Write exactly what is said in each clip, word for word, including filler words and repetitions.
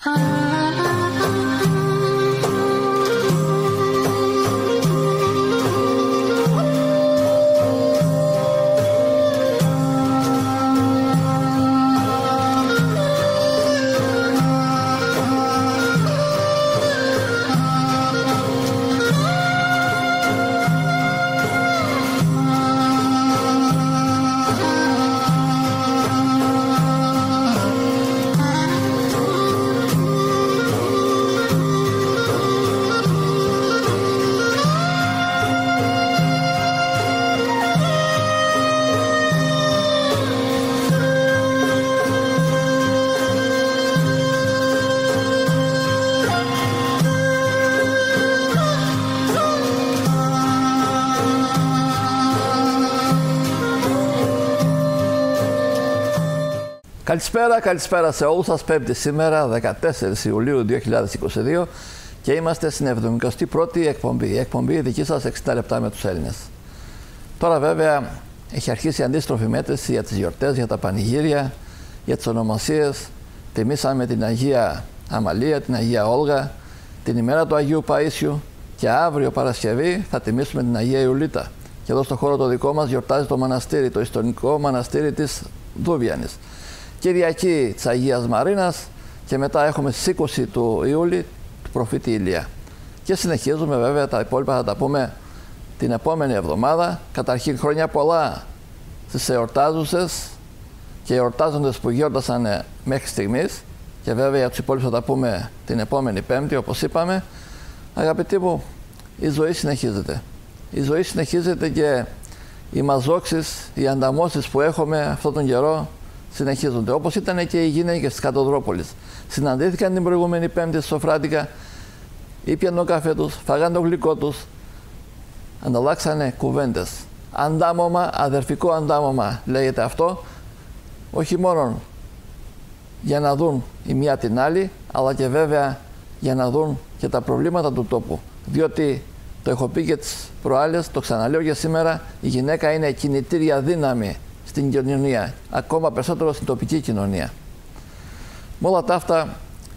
Καλησπέρα, καλησπέρα σε όλους σας. Πέμπτη σήμερα, δεκατέσσερις Ιουλίου δύο χιλιάδες είκοσι δύο, και είμαστε στην εβδομηκοστή πρώτη εκπομπή. Η εκπομπή δική σας εξήντα λεπτά με τους Έλληνες. Τώρα βέβαια έχει αρχίσει η αντίστροφη μέτρηση για τις γιορτές, για τα πανηγύρια, για τις ονομασίες. Τιμήσαμε την Αγία Αμαλία, την Αγία Όλγα, την ημέρα του Αγίου Παΐσιου, και αύριο Παρασκευή θα τιμήσουμε την Αγία Ιουλίτα. Και εδώ στο χώρο το δικό μας γιορτάζει το μοναστήρι, το ιστορικό μοναστήρι της Δούβιανης. Κυριακή της Αγίας Μαρίνας, και μετά έχουμε στις είκοσι του Ιούλη του προφήτη Ηλία. Και συνεχίζουμε βέβαια, τα υπόλοιπα θα τα πούμε την επόμενη εβδομάδα. Καταρχήν χρόνια πολλά στις εορτάζουσες και εορτάζοντες που γιόρτασαν μέχρι στιγμής, και βέβαια για τους υπόλοιπους θα τα πούμε την επόμενη Πέμπτη, όπως είπαμε. Αγαπητοί μου, η ζωή συνεχίζεται. Η ζωή συνεχίζεται και οι μαζόξεις, οι ανταμώσεις που έχουμε αυτόν τον καιρό συνεχίζονται. Όπως ήταν και οι γυναίκες της Κατοδρόπολης. Συναντήθηκαν την προηγούμενη Πέμπτη στη Σοφράτικα, ήπιαν τον καφέ τους, φάγαν το γλυκό τους, ανταλλάξανε κουβέντες. Αντάμωμα, αδερφικό αντάμωμα λέγεται αυτό, όχι μόνο για να δουν η μία την άλλη, αλλά και βέβαια για να δουν και τα προβλήματα του τόπου. Διότι, το έχω πει και τις προάλλες, το ξαναλέω και σήμερα, η γυναίκα είναι κινητήρια δύναμη στην κοινωνία, ακόμα περισσότερο στην τοπική κοινωνία. Με όλα τα αυτά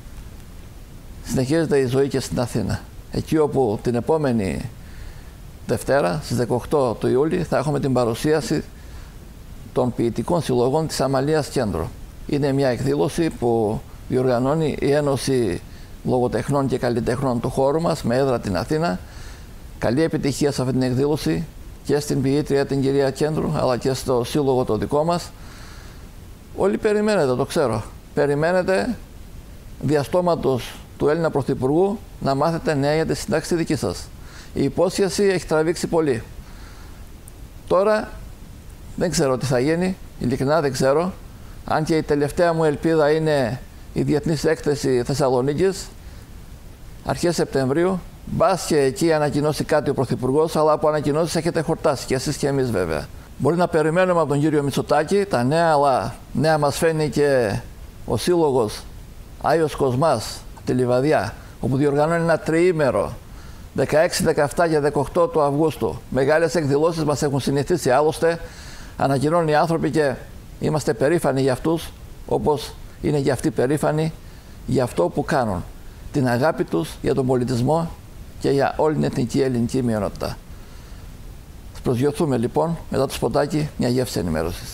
συνεχίζεται η ζωή και στην Αθήνα. Εκεί όπου την επόμενη Δευτέρα, στις δεκαοκτώ του Ιούλη, θα έχουμε την παρουσίαση των ποιητικών συλλογών της Αμαλίας Κέντρο. Είναι μια εκδήλωση που διοργανώνει η Ένωση Λογοτεχνών και Καλλιτεχνών του χώρου μας, με έδρα την Αθήνα. Καλή επιτυχία σε αυτή την εκδήλωση, και στην ποιήτρια την κυρία Κέντρου, αλλά και στο σύλλογο το δικό μας. Όλοι περιμένετε, το ξέρω. Περιμένετε διαστόματος του Έλληνα Πρωθυπουργού να μάθετε νέα για τη συντάξη δική σας. Η υπόσχεση έχει τραβήξει πολύ. Τώρα δεν ξέρω τι θα γίνει, ειλικρινά δεν ξέρω. Αν και η τελευταία μου ελπίδα είναι η Διεθνής Έκθεση Θεσσαλονίκης, αρχές Σεπτεμβρίου. Μπας και εκεί ανακοινώσει κάτι ο Πρωθυπουργός, αλλά από ανακοινώσεις έχετε χορτάσει και εσείς και εμείς βέβαια. Μπορεί να περιμένουμε από τον κύριο Μητσοτάκη τα νέα, αλλά νέα μας φαίνει και ο Σύλλογος Άγιος Κοσμάς, τη Λιβαδιά, όπου διοργανώνει ένα τριήμερο, δεκαέξι, δεκαεπτά και δεκαοκτώ του Αυγούστου. Μεγάλες εκδηλώσεις μας έχουν συνηθίσει, άλλωστε ανακοινώνουν οι άνθρωποι και είμαστε περήφανοι για αυτούς, όπως είναι και αυτοί περήφανοι για αυτό που κάνουν. Την αγάπη τους για τον πολιτισμό και για όλη την εθνική ελληνική μειονότητα. Θα προσγειωθούμε λοιπόν μετά το σποτάκι μια γεύση ενημέρωσης.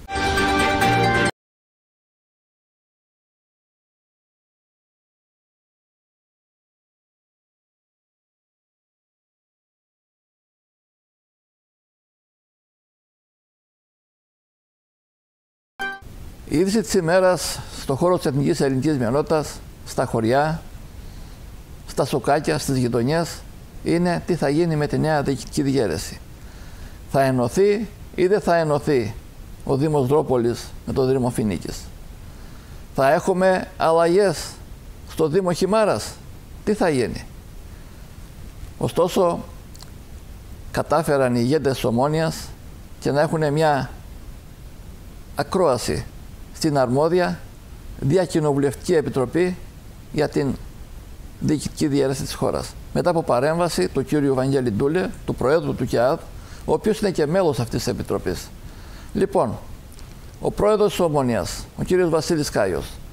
Η είδηση της ημέρας στον χώρο της εθνικής ελληνικής μειονότητας, στα χωριά, στα σοκάκια, στις γειτονιές, είναι τι θα γίνει με τη νέα διοικητική διαίρεση. Θα ενωθεί ή δεν θα ενωθεί ο Δήμος Δρόπολης με το Δήμο Φοινίκης. Θα έχουμε αλλαγές στο Δήμο Χιμάρας. Τι θα γίνει. Ωστόσο, κατάφεραν οι ηγέτες της Ομόνοιας και να έχουν μια ακρόαση στην αρμόδια Διακοινοβουλευτική Επιτροπή για την διοικητική διαίρεση της χώρας. Μετά από παρέμβαση του κύριου Βαγγέλη Ντούλε, του Προέδρου του ΚΕΑΔ, ο οποίος είναι και μέλος αυτής της Επιτροπής. Λοιπόν, ο Πρόεδρος της Ομόνοιας, ο κύριος Βασίλης Κάιος,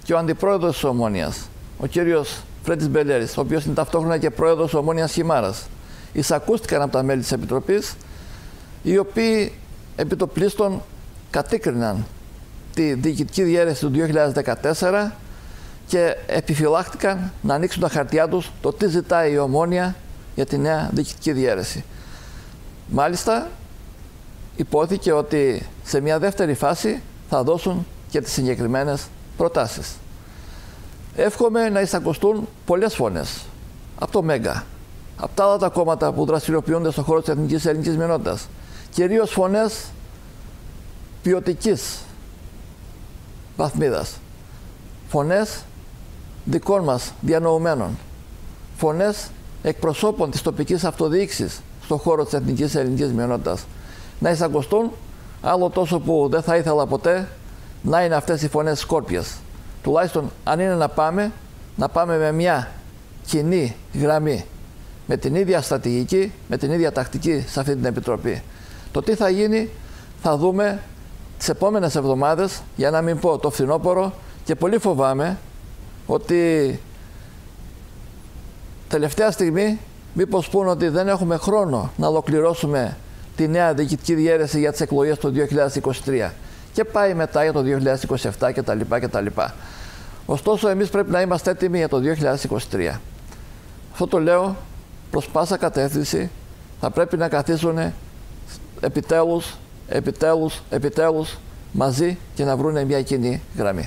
και ο αντιπρόεδρος της Ομόνοιας, ο κύριος Φρέντης Μπελέρης, ο οποίος είναι ταυτόχρονα και πρόεδρος της Ομόνοιας Χιμάρας, εισακούστηκαν από τα μέλη της Επιτροπής, οι οποίοι επί το πλείστον κατήκριναν τη διοικητική διαίρεση του δύο χιλιάδες δεκατέσσερα και επιφυλάχτηκαν να ανοίξουν τα χαρτιά τους το τι ζητάει η Ομόνοια για τη νέα διοικητική διαίρεση. Μάλιστα, υπόθηκε ότι σε μια δεύτερη φάση θα δώσουν και τις συγκεκριμένες προτάσεις. Εύχομαι να εισακουστούν πολλές φωνές από το ΜΕΓΑ, από τα άλλα τα κόμματα που δραστηριοποιούνται στον χώρο της εθνικής ελληνικής μειονότητας, κυρίως φωνές ποιοτικής βαθμίδας, φωνές δικών μας διανοουμένων, φωνές εκπροσώπων της τοπικής αυτοδιοίκησης στον χώρο της εθνικής ελληνικής μειονότητας να εισακουστούν, άλλο τόσο που δεν θα ήθελα ποτέ να είναι αυτές οι φωνές σκόρπιες. Τουλάχιστον αν είναι να πάμε, να πάμε με μια κοινή γραμμή, με την ίδια στρατηγική, με την ίδια τακτική σε αυτή την Επιτροπή. Το τι θα γίνει θα δούμε τις επόμενες εβδομάδες, για να μην πω το φθινόπωρο, και πολύ φοβάμαι ότι τελευταία στιγμή μήπως πούν ότι δεν έχουμε χρόνο να ολοκληρώσουμε τη νέα διοικητική διαίρεση για τις εκλογές του δύο χιλιάδες είκοσι τρία και πάει μετά για το δύο χιλιάδες είκοσι επτά κτλ. κτλ. Ωστόσο, εμείς πρέπει να είμαστε έτοιμοι για το δύο χιλιάδες είκοσι τρία. Αυτό το λέω προς πάσα κατεύθυνση. Θα πρέπει να καθίσουν επιτέλους, επιτέλους, επιτέλους μαζί και να βρουν μια κοινή γραμμή.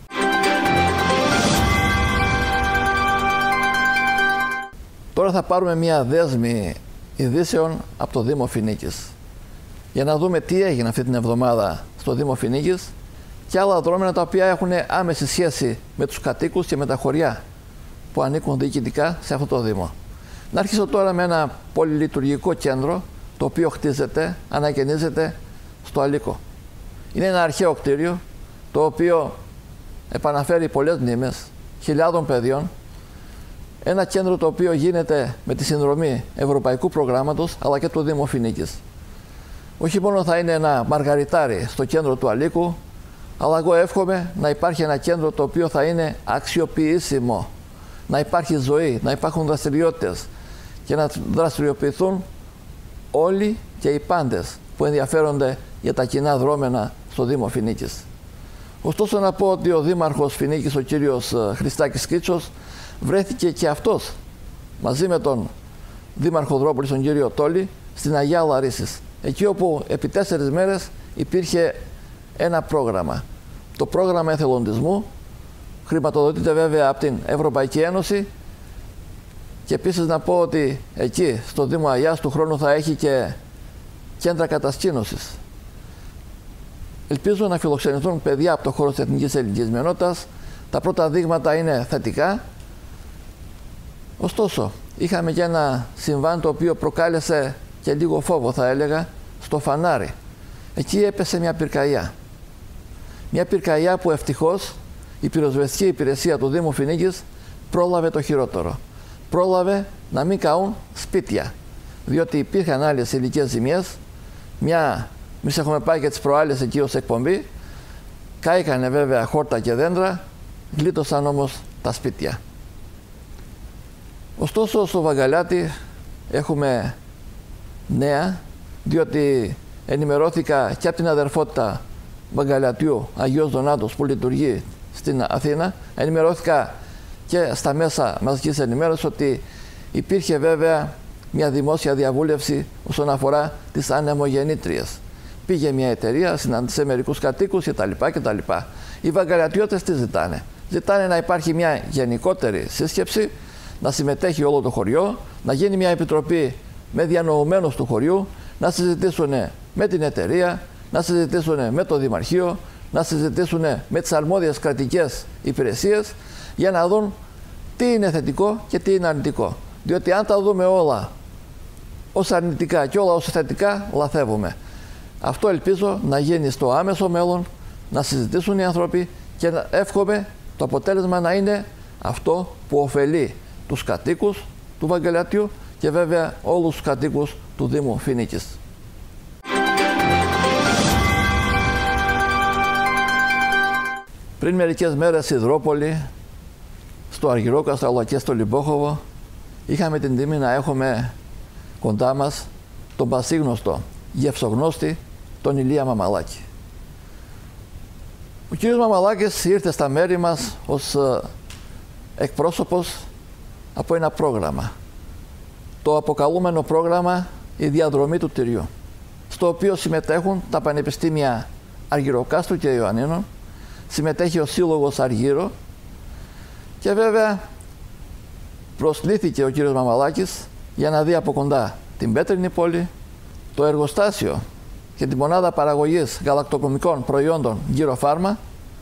Τώρα θα πάρουμε μια δέσμη ειδήσεων από το Δήμο Φοινίκης για να δούμε τι έγινε αυτή την εβδομάδα στο Δήμο Φοινίκης και άλλα δρόμενα τα οποία έχουν άμεση σχέση με τους κατοίκους και με τα χωριά που ανήκουν διοικητικά σε αυτό το Δήμο. Να αρχίσω τώρα με ένα πολυλειτουργικό κέντρο το οποίο χτίζεται, ανακαινίζεται στο Αλίκο. Είναι ένα αρχαίο κτίριο το οποίο επαναφέρει πολλές μνήμες χιλιάδων παιδιών. Ένα κέντρο το οποίο γίνεται με τη συνδρομή Ευρωπαϊκού Προγράμματος αλλά και του Δήμου Φοινίκης. Όχι μόνο θα είναι ένα μαργαριτάρι στο κέντρο του Αλίκου, αλλά εγώ εύχομαι να υπάρχει ένα κέντρο το οποίο θα είναι αξιοποιήσιμο. Να υπάρχει ζωή, να υπάρχουν δραστηριότητες και να δραστηριοποιηθούν όλοι και οι πάντες που ενδιαφέρονται για τα κοινά δρόμενα στο Δήμο Φοινίκης. Ωστόσο να πω ότι ο Δήμαρχος Φοινίκης, ο κύριος Χριστάκης Κίτσος, βρέθηκε και αυτός μαζί με τον Δήμαρχο Δρόπολης, τον κύριο Τόλη, στην Αγία Λαρίσης, εκεί όπου επί τέσσερις μέρες υπήρχε ένα πρόγραμμα. Το πρόγραμμα εθελοντισμού χρηματοδοτείται βέβαια από την Ευρωπαϊκή Ένωση και επίσης να πω ότι εκεί στο Δήμο Αγιάς του χρόνου θα έχει και κέντρα κατασκήνωσης. Ελπίζω να φιλοξενηθούν παιδιά από το χώρο της εθνικής ελληνικής μειονότητας. Τα πρώτα δείγματα είναι θετικά. Ωστόσο, είχαμε και ένα συμβάν το οποίο προκάλεσε και λίγο φόβο, θα έλεγα, στο Φανάρι. Εκεί έπεσε μια πυρκαγιά. Μια πυρκαγιά που ευτυχώς η πυροσβεστική υπηρεσία του Δήμου Φοινίκης πρόλαβε το χειρότερο. Πρόλαβε να μην καούν σπίτια, διότι υπήρχαν άλλες υλικές ζημιές. Μια, εμείς έχουμε πάει και τις προάλλες εκεί ως εκπομπή, κάηκανε βέβαια χόρτα και δέντρα, γλίτωσαν όμως τα σπίτια. Ωστόσο στο Βαγκαλιάτι έχουμε νέα, διότι ενημερώθηκα και από την αδερφότητα Βαγκαλιατιού Αγίος Δονάτος που λειτουργεί στην Αθήνα, ενημερώθηκα και στα μέσα μαζικής ενημέρωσης ότι υπήρχε βέβαια μια δημόσια διαβούλευση όσον αφορά τις ανεμογεννήτριες. Πήγε μια εταιρεία, συνάντησε μερικούς κατοίκους κτλ. κτλ. Οι Βαγκαλιατιώτες τι ζητάνε? Ζητάνε να υπάρχει μια γενικότερη σύσκεψη, να συμμετέχει όλο το χωριό, να γίνει μια επιτροπή με διανοουμένους του χωριού, να συζητήσουν με την εταιρεία, να συζητήσουν με το Δημαρχείο, να συζητήσουν με τις αρμόδιες κρατικές υπηρεσίες για να δουν τι είναι θετικό και τι είναι αρνητικό. Διότι αν τα δούμε όλα ως αρνητικά και όλα ως θετικά, λαθεύουμε. Αυτό ελπίζω να γίνει στο άμεσο μέλλον, να συζητήσουν οι άνθρωποι και να εύχομαι το αποτέλεσμα να είναι αυτό που ωφελεί τους κατοίκους του Βαγκαλιατιού και βέβαια όλους τους κατοίκους του Δήμου Φοινίκης. Πριν μερικές μέρες στη Υδρόπολη, στο Αργυρόκαστρο αλλά και στο Λιμπόχοβο, είχαμε την τιμή να έχουμε κοντά μας τον πασίγνωστο γευσογνώστη, τον Ηλία Μαμαλάκη. Ο κύριος Μαμαλάκης ήρθε στα μέρη μας ως εκπρόσωπος από ένα πρόγραμμα, το αποκαλούμενο πρόγραμμα «Η Διαδρομή του Τυριού», στο οποίο συμμετέχουν τα Πανεπιστήμια Αργυροκάστρου και Ιωαννίνων, συμμετέχει ο Σύλλογος Αργύρο και βέβαια προσλήθηκε ο κύριος Μαμαλάκης για να δει από κοντά την Πέτρινη Πόλη, το εργοστάσιο και τη μονάδα παραγωγής γαλακτοκομικών προϊόντων Γυροφάρμα,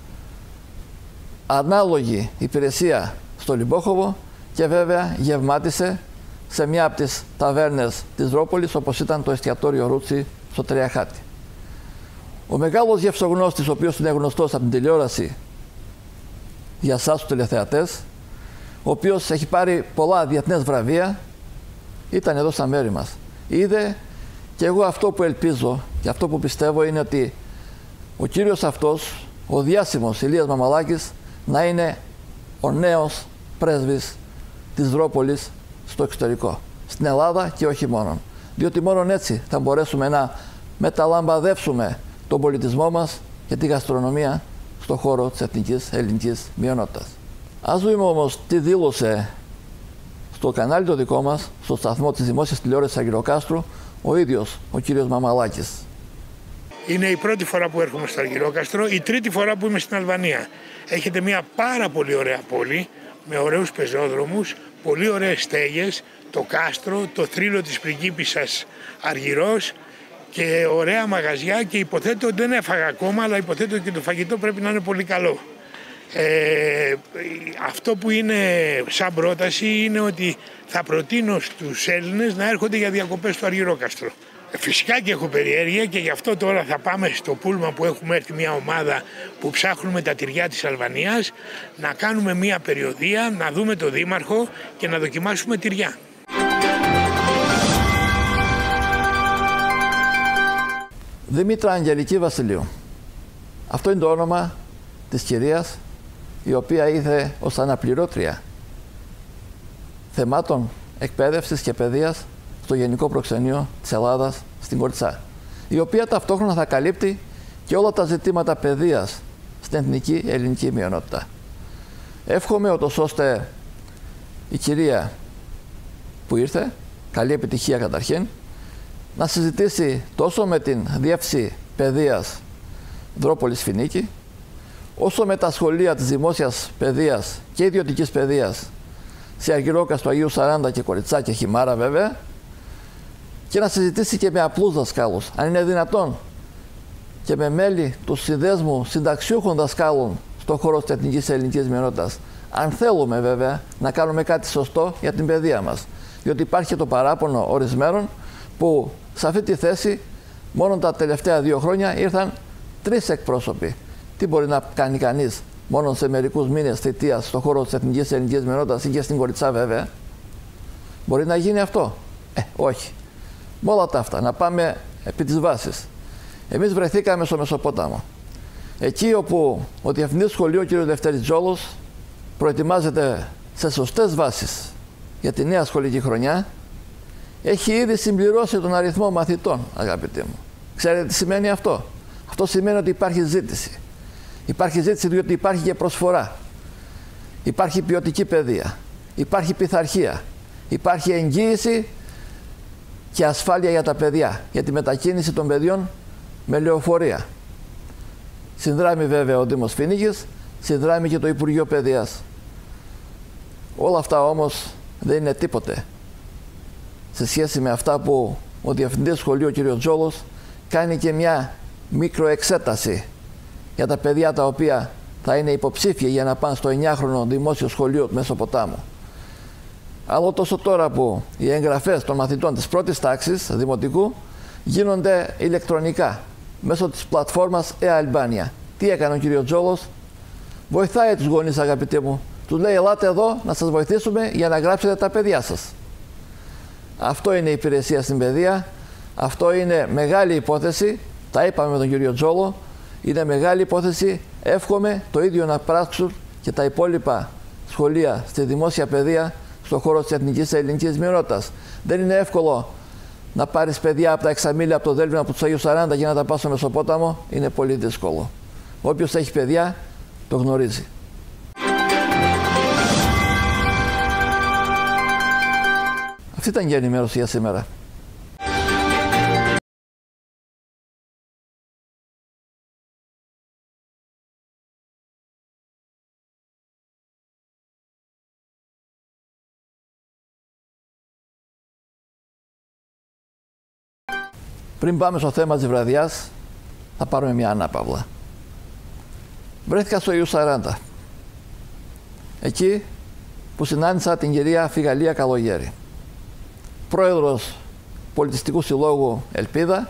ανάλογη υπηρεσία στο Λιμπόχοβο και βέβαια γευμάτισε σε μια από τις ταβέρνες της Ρόπολης, όπως ήταν το εστιατόριο Ρούτσι στο Τριαχάτη. Ο μεγάλος γευσογνώστης, ο οποίος είναι γνωστός από την τηλεόραση για εσάς τους τηλεθεατές, ο οποίος έχει πάρει πολλά διεθνές βραβεία, ήταν εδώ στα μέρη μας. Είδε και εγώ αυτό που ελπίζω και αυτό που πιστεύω είναι ότι ο κύριος αυτός, ο διάσημος Ηλίας Μαμαλάκης, να είναι ο νέος πρέσβης της Ρόπολης στο εξωτερικό, στην Ελλάδα και όχι μόνο. Διότι μόνο έτσι θα μπορέσουμε να μεταλαμπαδεύσουμε τον πολιτισμό μας και τη γαστρονομία στον χώρο της εθνικής ελληνικής μειονότητας. Ας δούμε όμως τι δήλωσε στο κανάλι το δικό μας, στο σταθμό της Δημόσιας Τηλεόρασης Αργυροκάστρου, ο ίδιος ο κύριος Μαμαλάκης. Είναι η πρώτη φορά που έρχομαι στο Αργυρόκαστρο, η τρίτη φορά που είμαι στην Αλβανία. Έχετε μια πάρα πολύ ωραία πόλη, με ωραίους πεζόδρομους, πολύ ωραίες στέγες, το κάστρο, το θρύλο της πριγκίπισσας Αργυρός και ωραία μαγαζιά, και υποθέτω ότι δεν έφαγα ακόμα, αλλά υποθέτω ότι και το φαγητό πρέπει να είναι πολύ καλό. Ε, αυτό που είναι σαν πρόταση είναι ότι θα προτείνω στους Έλληνες να έρχονται για διακοπές στο Αργυρόκαστρο. Φυσικά και έχω περιέργεια και γι' αυτό τώρα θα πάμε στο πούλμα που έχουμε έρθει μια ομάδα που ψάχνουμε τα τυριά της Αλβανίας, να κάνουμε μια περιοδεία, να δούμε το Δήμαρχο και να δοκιμάσουμε τυριά. Δήμητρα Αγγελική Βασιλείου. Αυτό είναι το όνομα της κυρίας η οποία ήρθε ως αναπληρώτρια θεμάτων εκπαίδευσης και παιδείας στο Γενικό Προξενείο της Ελλάδας στην Κορτσά, η οποία ταυτόχρονα θα καλύπτει και όλα τα ζητήματα παιδείας στην εθνική ελληνική μειονότητα. Εύχομαι ούτως ώστε η κυρία που ήρθε, καλή επιτυχία καταρχήν, να συζητήσει τόσο με την Διεύθυνση Παιδείας Δρόπολης Φινίκη, όσο με τα σχολεία της δημόσιας παιδείας και ιδιωτικής παιδείας σε Αργυρόκαστρο, Αγίου Σαράντα και Κοριτσά και Χιμάρα βέβαια, και να συζητήσει και με απλούς δασκάλους, αν είναι δυνατόν, και με μέλη του Συνδέσμου Συνταξιούχων Δασκάλων στον χώρο της εθνικής ελληνικής μειονότητας, αν θέλουμε βέβαια να κάνουμε κάτι σωστό για την παιδεία μας. Διότι υπάρχει και το παράπονο ορισμένων που σε αυτή τη θέση μόνο τα τελευταία δύο χρόνια ήρθαν τρεις εκπρόσωποι. Τι μπορεί να κάνει κανείς μόνο σε μερικούς μήνες θητείας στον χώρο της εθνικής ελληνικής μειονότητας ή και στην Κοριτσά βέβαια? Μπορεί να γίνει αυτό? Ε, όχι. Με όλα τα αυτά, να πάμε επί της βάσης. Εμείς βρεθήκαμε στο Μεσοπόταμο. Εκεί όπου ο Διευθυντής Σχολείου, ο κ. Δευτέρης Τζόλος, προετοιμάζεται σε σωστές βάσεις για τη νέα σχολική χρονιά, έχει ήδη συμπληρώσει τον αριθμό μαθητών, αγαπητοί μου. Ξέρετε τι σημαίνει αυτό? Αυτό σημαίνει ότι υπάρχει ζήτηση. Υπάρχει ζήτηση διότι υπάρχει και προσφορά. Υπάρχει ποιοτική παιδεία. Υπάρχει πειθαρχία. Υπάρχει εγγύηση και ασφάλεια για τα παιδιά, για τη μετακίνηση των παιδιών με λεωφορεία. Συνδράμει βέβαια ο Δήμος Φινίκης, συνδράμει και το Υπουργείο Παιδείας. Όλα αυτά όμως δεν είναι τίποτε σε σχέση με αυτά που ο Διευθυντής Σχολείου, ο κ. Τζόλος, κάνει και μια μικροεξέταση για τα παιδιά τα οποία θα είναι υποψήφια για να πάνε στο εννιάχρονο δημόσιο σχολείο του Μεσοποτάμου. Αλλά τόσο τώρα που οι εγγραφές των μαθητών της πρώτης τάξης δημοτικού γίνονται ηλεκτρονικά μέσω της πλατφόρμας e-Albania. Τι έκανε ο κ. Τζόλος? Βοηθάει τους γονείς, αγαπητοί μου. Τους λέει: ελάτε εδώ να σας βοηθήσουμε για να γράψετε τα παιδιά σας. Αυτό είναι η υπηρεσία στην παιδεία. Αυτό είναι μεγάλη υπόθεση. Τα είπαμε με τον κ. Τζόλο. Είναι μεγάλη υπόθεση Εύχομαι το ίδιο να πράξουν και τα υπόλοιπα σχολεία στη δημόσια παιδεία στον χώρο της εθνικής ελληνικής μειονότητας. Δεν είναι εύκολο να πάρεις παιδιά από τα Εξαμήλια, από το Δέλβινο, από τους Αγίους Σαράντα για να τα πας στο Μεσοπόταμο. Είναι πολύ δύσκολο. Όποιος έχει παιδιά το γνωρίζει. Αυτή ήταν και η ενημέρωση για σήμερα. Πριν πάμε στο θέμα της βραδιάς, θα πάρουμε μια ανάπαυλα. Βρέθηκα στο Αγίους Σαράντα, εκεί που συνάντησα την κυρία Φιγαλία Καλογέρη, πρόεδρος Πολιτιστικού Συλλόγου Ελπίδα,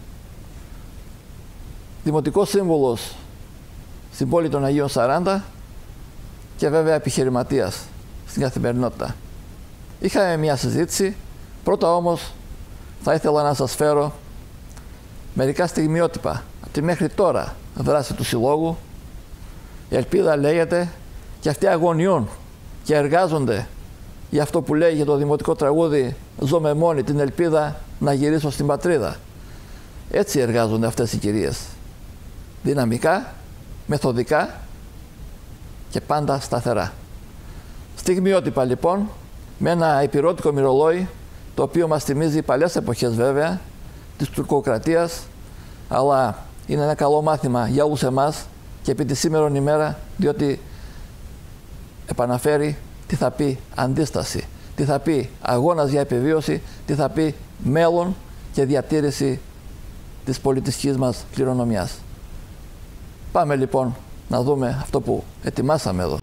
δημοτικός σύμβουλος στην πόλη των Αγίων Σαράντα και βέβαια επιχειρηματίας στην καθημερινότητα. Είχαμε μια συζήτηση. Πρώτα όμως θα ήθελα να σας φέρω μερικά στιγμιότυπα από τη μέχρι τώρα δράση του Συλλόγου. Η Ελπίδα λέγεται και αυτοί αγωνιούν και εργάζονται για αυτό που λέει για το δημοτικό τραγούδι «Ζω με μόνη την ελπίδα να γυρίσω στην πατρίδα». Έτσι εργάζονται αυτές οι κυρίες. Δυναμικά, μεθοδικά και πάντα σταθερά. Στιγμιότυπα λοιπόν με ένα υπηρώτικο μυρολόι, το οποίο μας θυμίζει παλιές εποχές βέβαια της τουρκοκρατίας, αλλά είναι ένα καλό μάθημα για όλους εμάς και επί τη σήμερον ημέρα, διότι επαναφέρει τι θα πει αντίσταση, τι θα πει αγώνας για επιβίωση, τι θα πει μέλλον και διατήρηση της πολιτιστικής μας κληρονομιάς. Πάμε λοιπόν να δούμε αυτό που ετοιμάσαμε εδώ.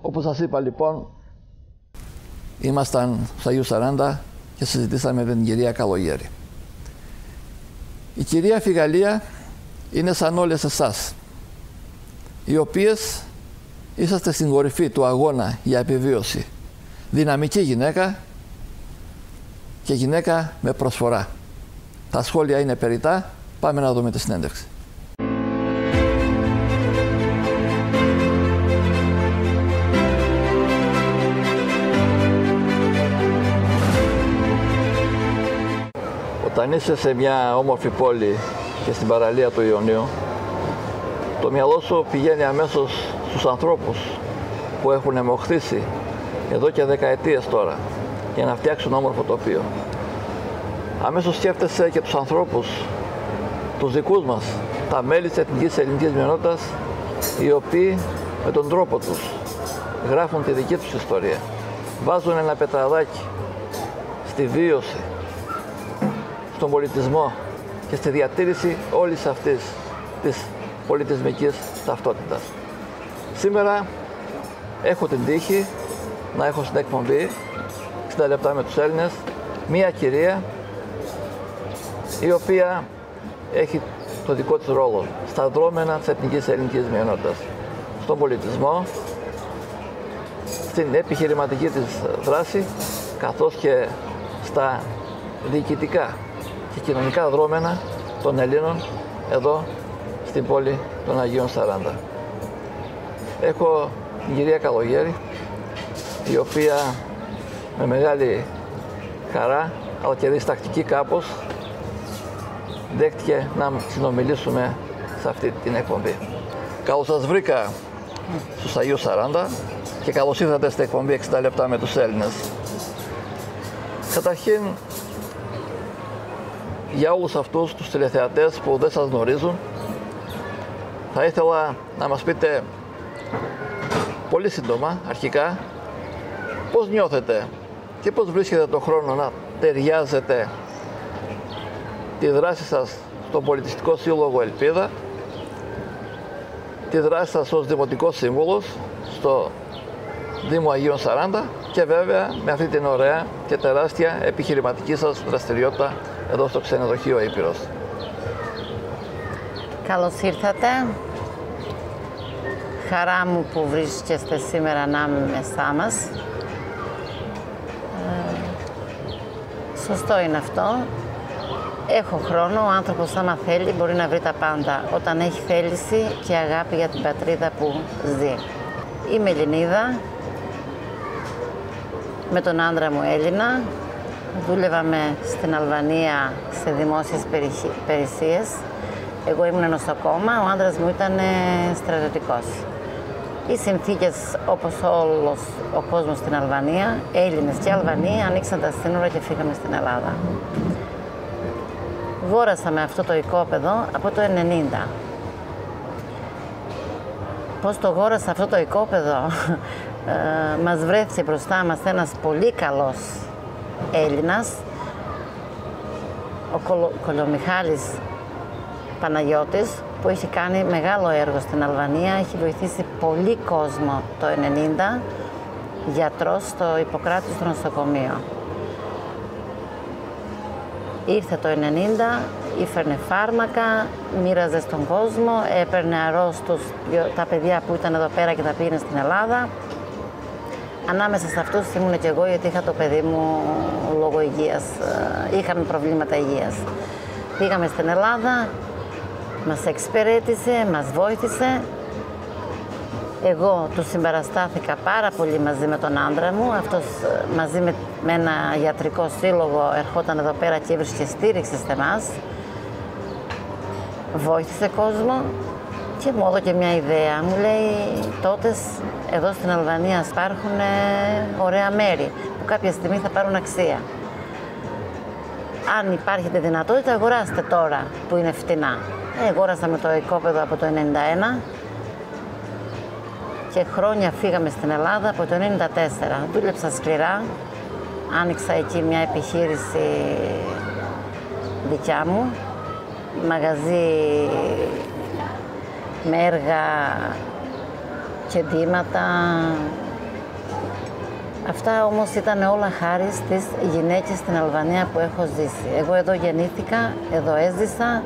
Όπως σας είπα λοιπόν, ήμασταν στο Αγίου Σαράντα και συζητήσαμε με την κυρία Καλογέρη. Η κυρία Φιγαλία είναι σαν όλες εσάς, οι οποίες είσαστε στην κορυφή του αγώνα για επιβίωση. Δυναμική γυναίκα και γυναίκα με προσφορά. Τα σχόλια είναι περιττά. Πάμε να δούμε τη συνέντευξη. Όταν είσαι σε μια όμορφη πόλη και στην παραλία του Ιωνίου, το μυαλό σου πηγαίνει αμέσως στους ανθρώπους που έχουν αιμοχθήσει εδώ και δεκαετίες τώρα για να φτιάξουν όμορφο τοπίο. Αμέσως σκέφτεσαι και τους ανθρώπους, τους δικούς μας, τα μέλη της εθνικής ελληνικής μειονότητας, οι οποίοι με τον τρόπο τους γράφουν τη δική τους ιστορία. Βάζουν ένα πετραδάκι στη βίωση, στον πολιτισμό και στη διατήρηση όλης αυτής της πολιτισμικής ταυτότητας. Σήμερα έχω την τύχη να έχω στην εκπομπή εξήντα λεπτά με τους Έλληνες μία κυρία η οποία έχει το δικό της ρόλο στα δρόμενα της εθνικής ελληνικής μειονότητας, στον πολιτισμό, στην επιχειρηματική της δράση, καθώς και στα διοικητικά και κοινωνικά δρόμενα των Ελλήνων εδώ στην πόλη των Αγίων Σαράντα. Έχω την κυρία Καλογέρη, η οποία με μεγάλη χαρά αλλά και διστακτική κάπως δέχτηκε να συνομιλήσουμε σε αυτή την εκπομπή. Καλώς σας βρήκα στους Αγίους Σαράντα και καλώς ήρθατε στην εκπομπή εξήντα λεπτά με τους Έλληνες. Καταρχήν, για όλους αυτούς τους τηλεθεατές που δεν σας γνωρίζουν, θα ήθελα να μας πείτε πολύ σύντομα, αρχικά, πώς νιώθετε και πώς βρίσκετε τον χρόνο να ταιριάζετε τη δράση σας στον Πολιτιστικό Σύλλογο Ελπίδα, τη δράση σας ως Δημοτικός Σύμβουλος στο Δήμο Αγίων Σαράντα και βέβαια με αυτή την ωραία και τεράστια επιχειρηματική σας δραστηριότητα εδώ στο ξενοδοχείο Ήπειρος. Καλώς ήρθατε. Χαρά μου που βρίσκεστε σήμερα να είμαι μεσά μας. Ε, σωστό είναι αυτό. Έχω χρόνο, ο άνθρωπος άμα θέλει μπορεί να βρει τα πάντα όταν έχει θέληση και αγάπη για την πατρίδα που ζει. Είμαι Ελληνίδα, με τον άντρα μου Έλληνα. Δούλευαμε στην Αλβανία σε δημόσιες υπηρεσίες. Εγώ ήμουν νοσοκόμα, ο άντρας μου ήταν στρατιωτικός. Οι συνθήκες, όπως όλος ο κόσμος στην Αλβανία, Έλληνες και Αλβανοί, ανοίξαν τα σύνορα και φύγαμε στην Ελλάδα. Γόρασαμε αυτό το οικόπεδο από το ενενήντα. Πώς το γόρασα αυτό το οικόπεδο, ε, μας βρέθηκε μπροστά μας ένας πολύ καλός Έλληνας, ο Κολο, Κολομιχάλης Παναγιώτης, που έχει κάνει μεγάλο έργο στην Αλβανία, έχει βοηθήσει πολύ κόσμο το ενενήντα, γιατρός στο Ιπποκράτης στο νοσοκομείο. Ήρθε το ενενήντα, ήφερνε φάρμακα, μοίραζε στον κόσμο, έπαιρνε αρρώστους τα παιδιά που ήταν εδώ πέρα και τα πήγαινε στην Ελλάδα. Ανάμεσα σε αυτούς ήμουν και εγώ, γιατί είχα το παιδί μου λόγω υγείας, είχαμε προβλήματα υγείας. Πήγαμε στην Ελλάδα, μας εξυπηρέτησε, μας βοήθησε. Εγώ του συμπαραστάθηκα πάρα πολύ μαζί με τον άντρα μου. Αυτός μαζί με, με ένα ιατρικό σύλλογο ερχόταν εδώ πέρα και έβρισκε στήριξη σε εμάς. Βοήθησε κόσμο και μου έδωσε μια ιδέα. Μου λέει, τότε εδώ στην Αλβανία υπάρχουν ωραία μέρη που κάποια στιγμή θα πάρουν αξία. Αν υπάρχει τη δυνατότητα, αγοράστε τώρα που είναι φτηνά. Ε, αγόρασαμε το οικόπεδο από το ενενήντα ένα και χρόνια φύγαμε στην Ελλάδα από το ενενήντα τέσσερα. Δούλεψα σκληρά, άνοιξα εκεί μια επιχείρηση δικιά μου, μαγαζί με έργα και ντύματα, Αυτά όμως ήταν όλα χάρη στις γυναίκες στην Αλβανία που έχω ζήσει. Εγώ εδώ γεννήθηκα, εδώ έζησα,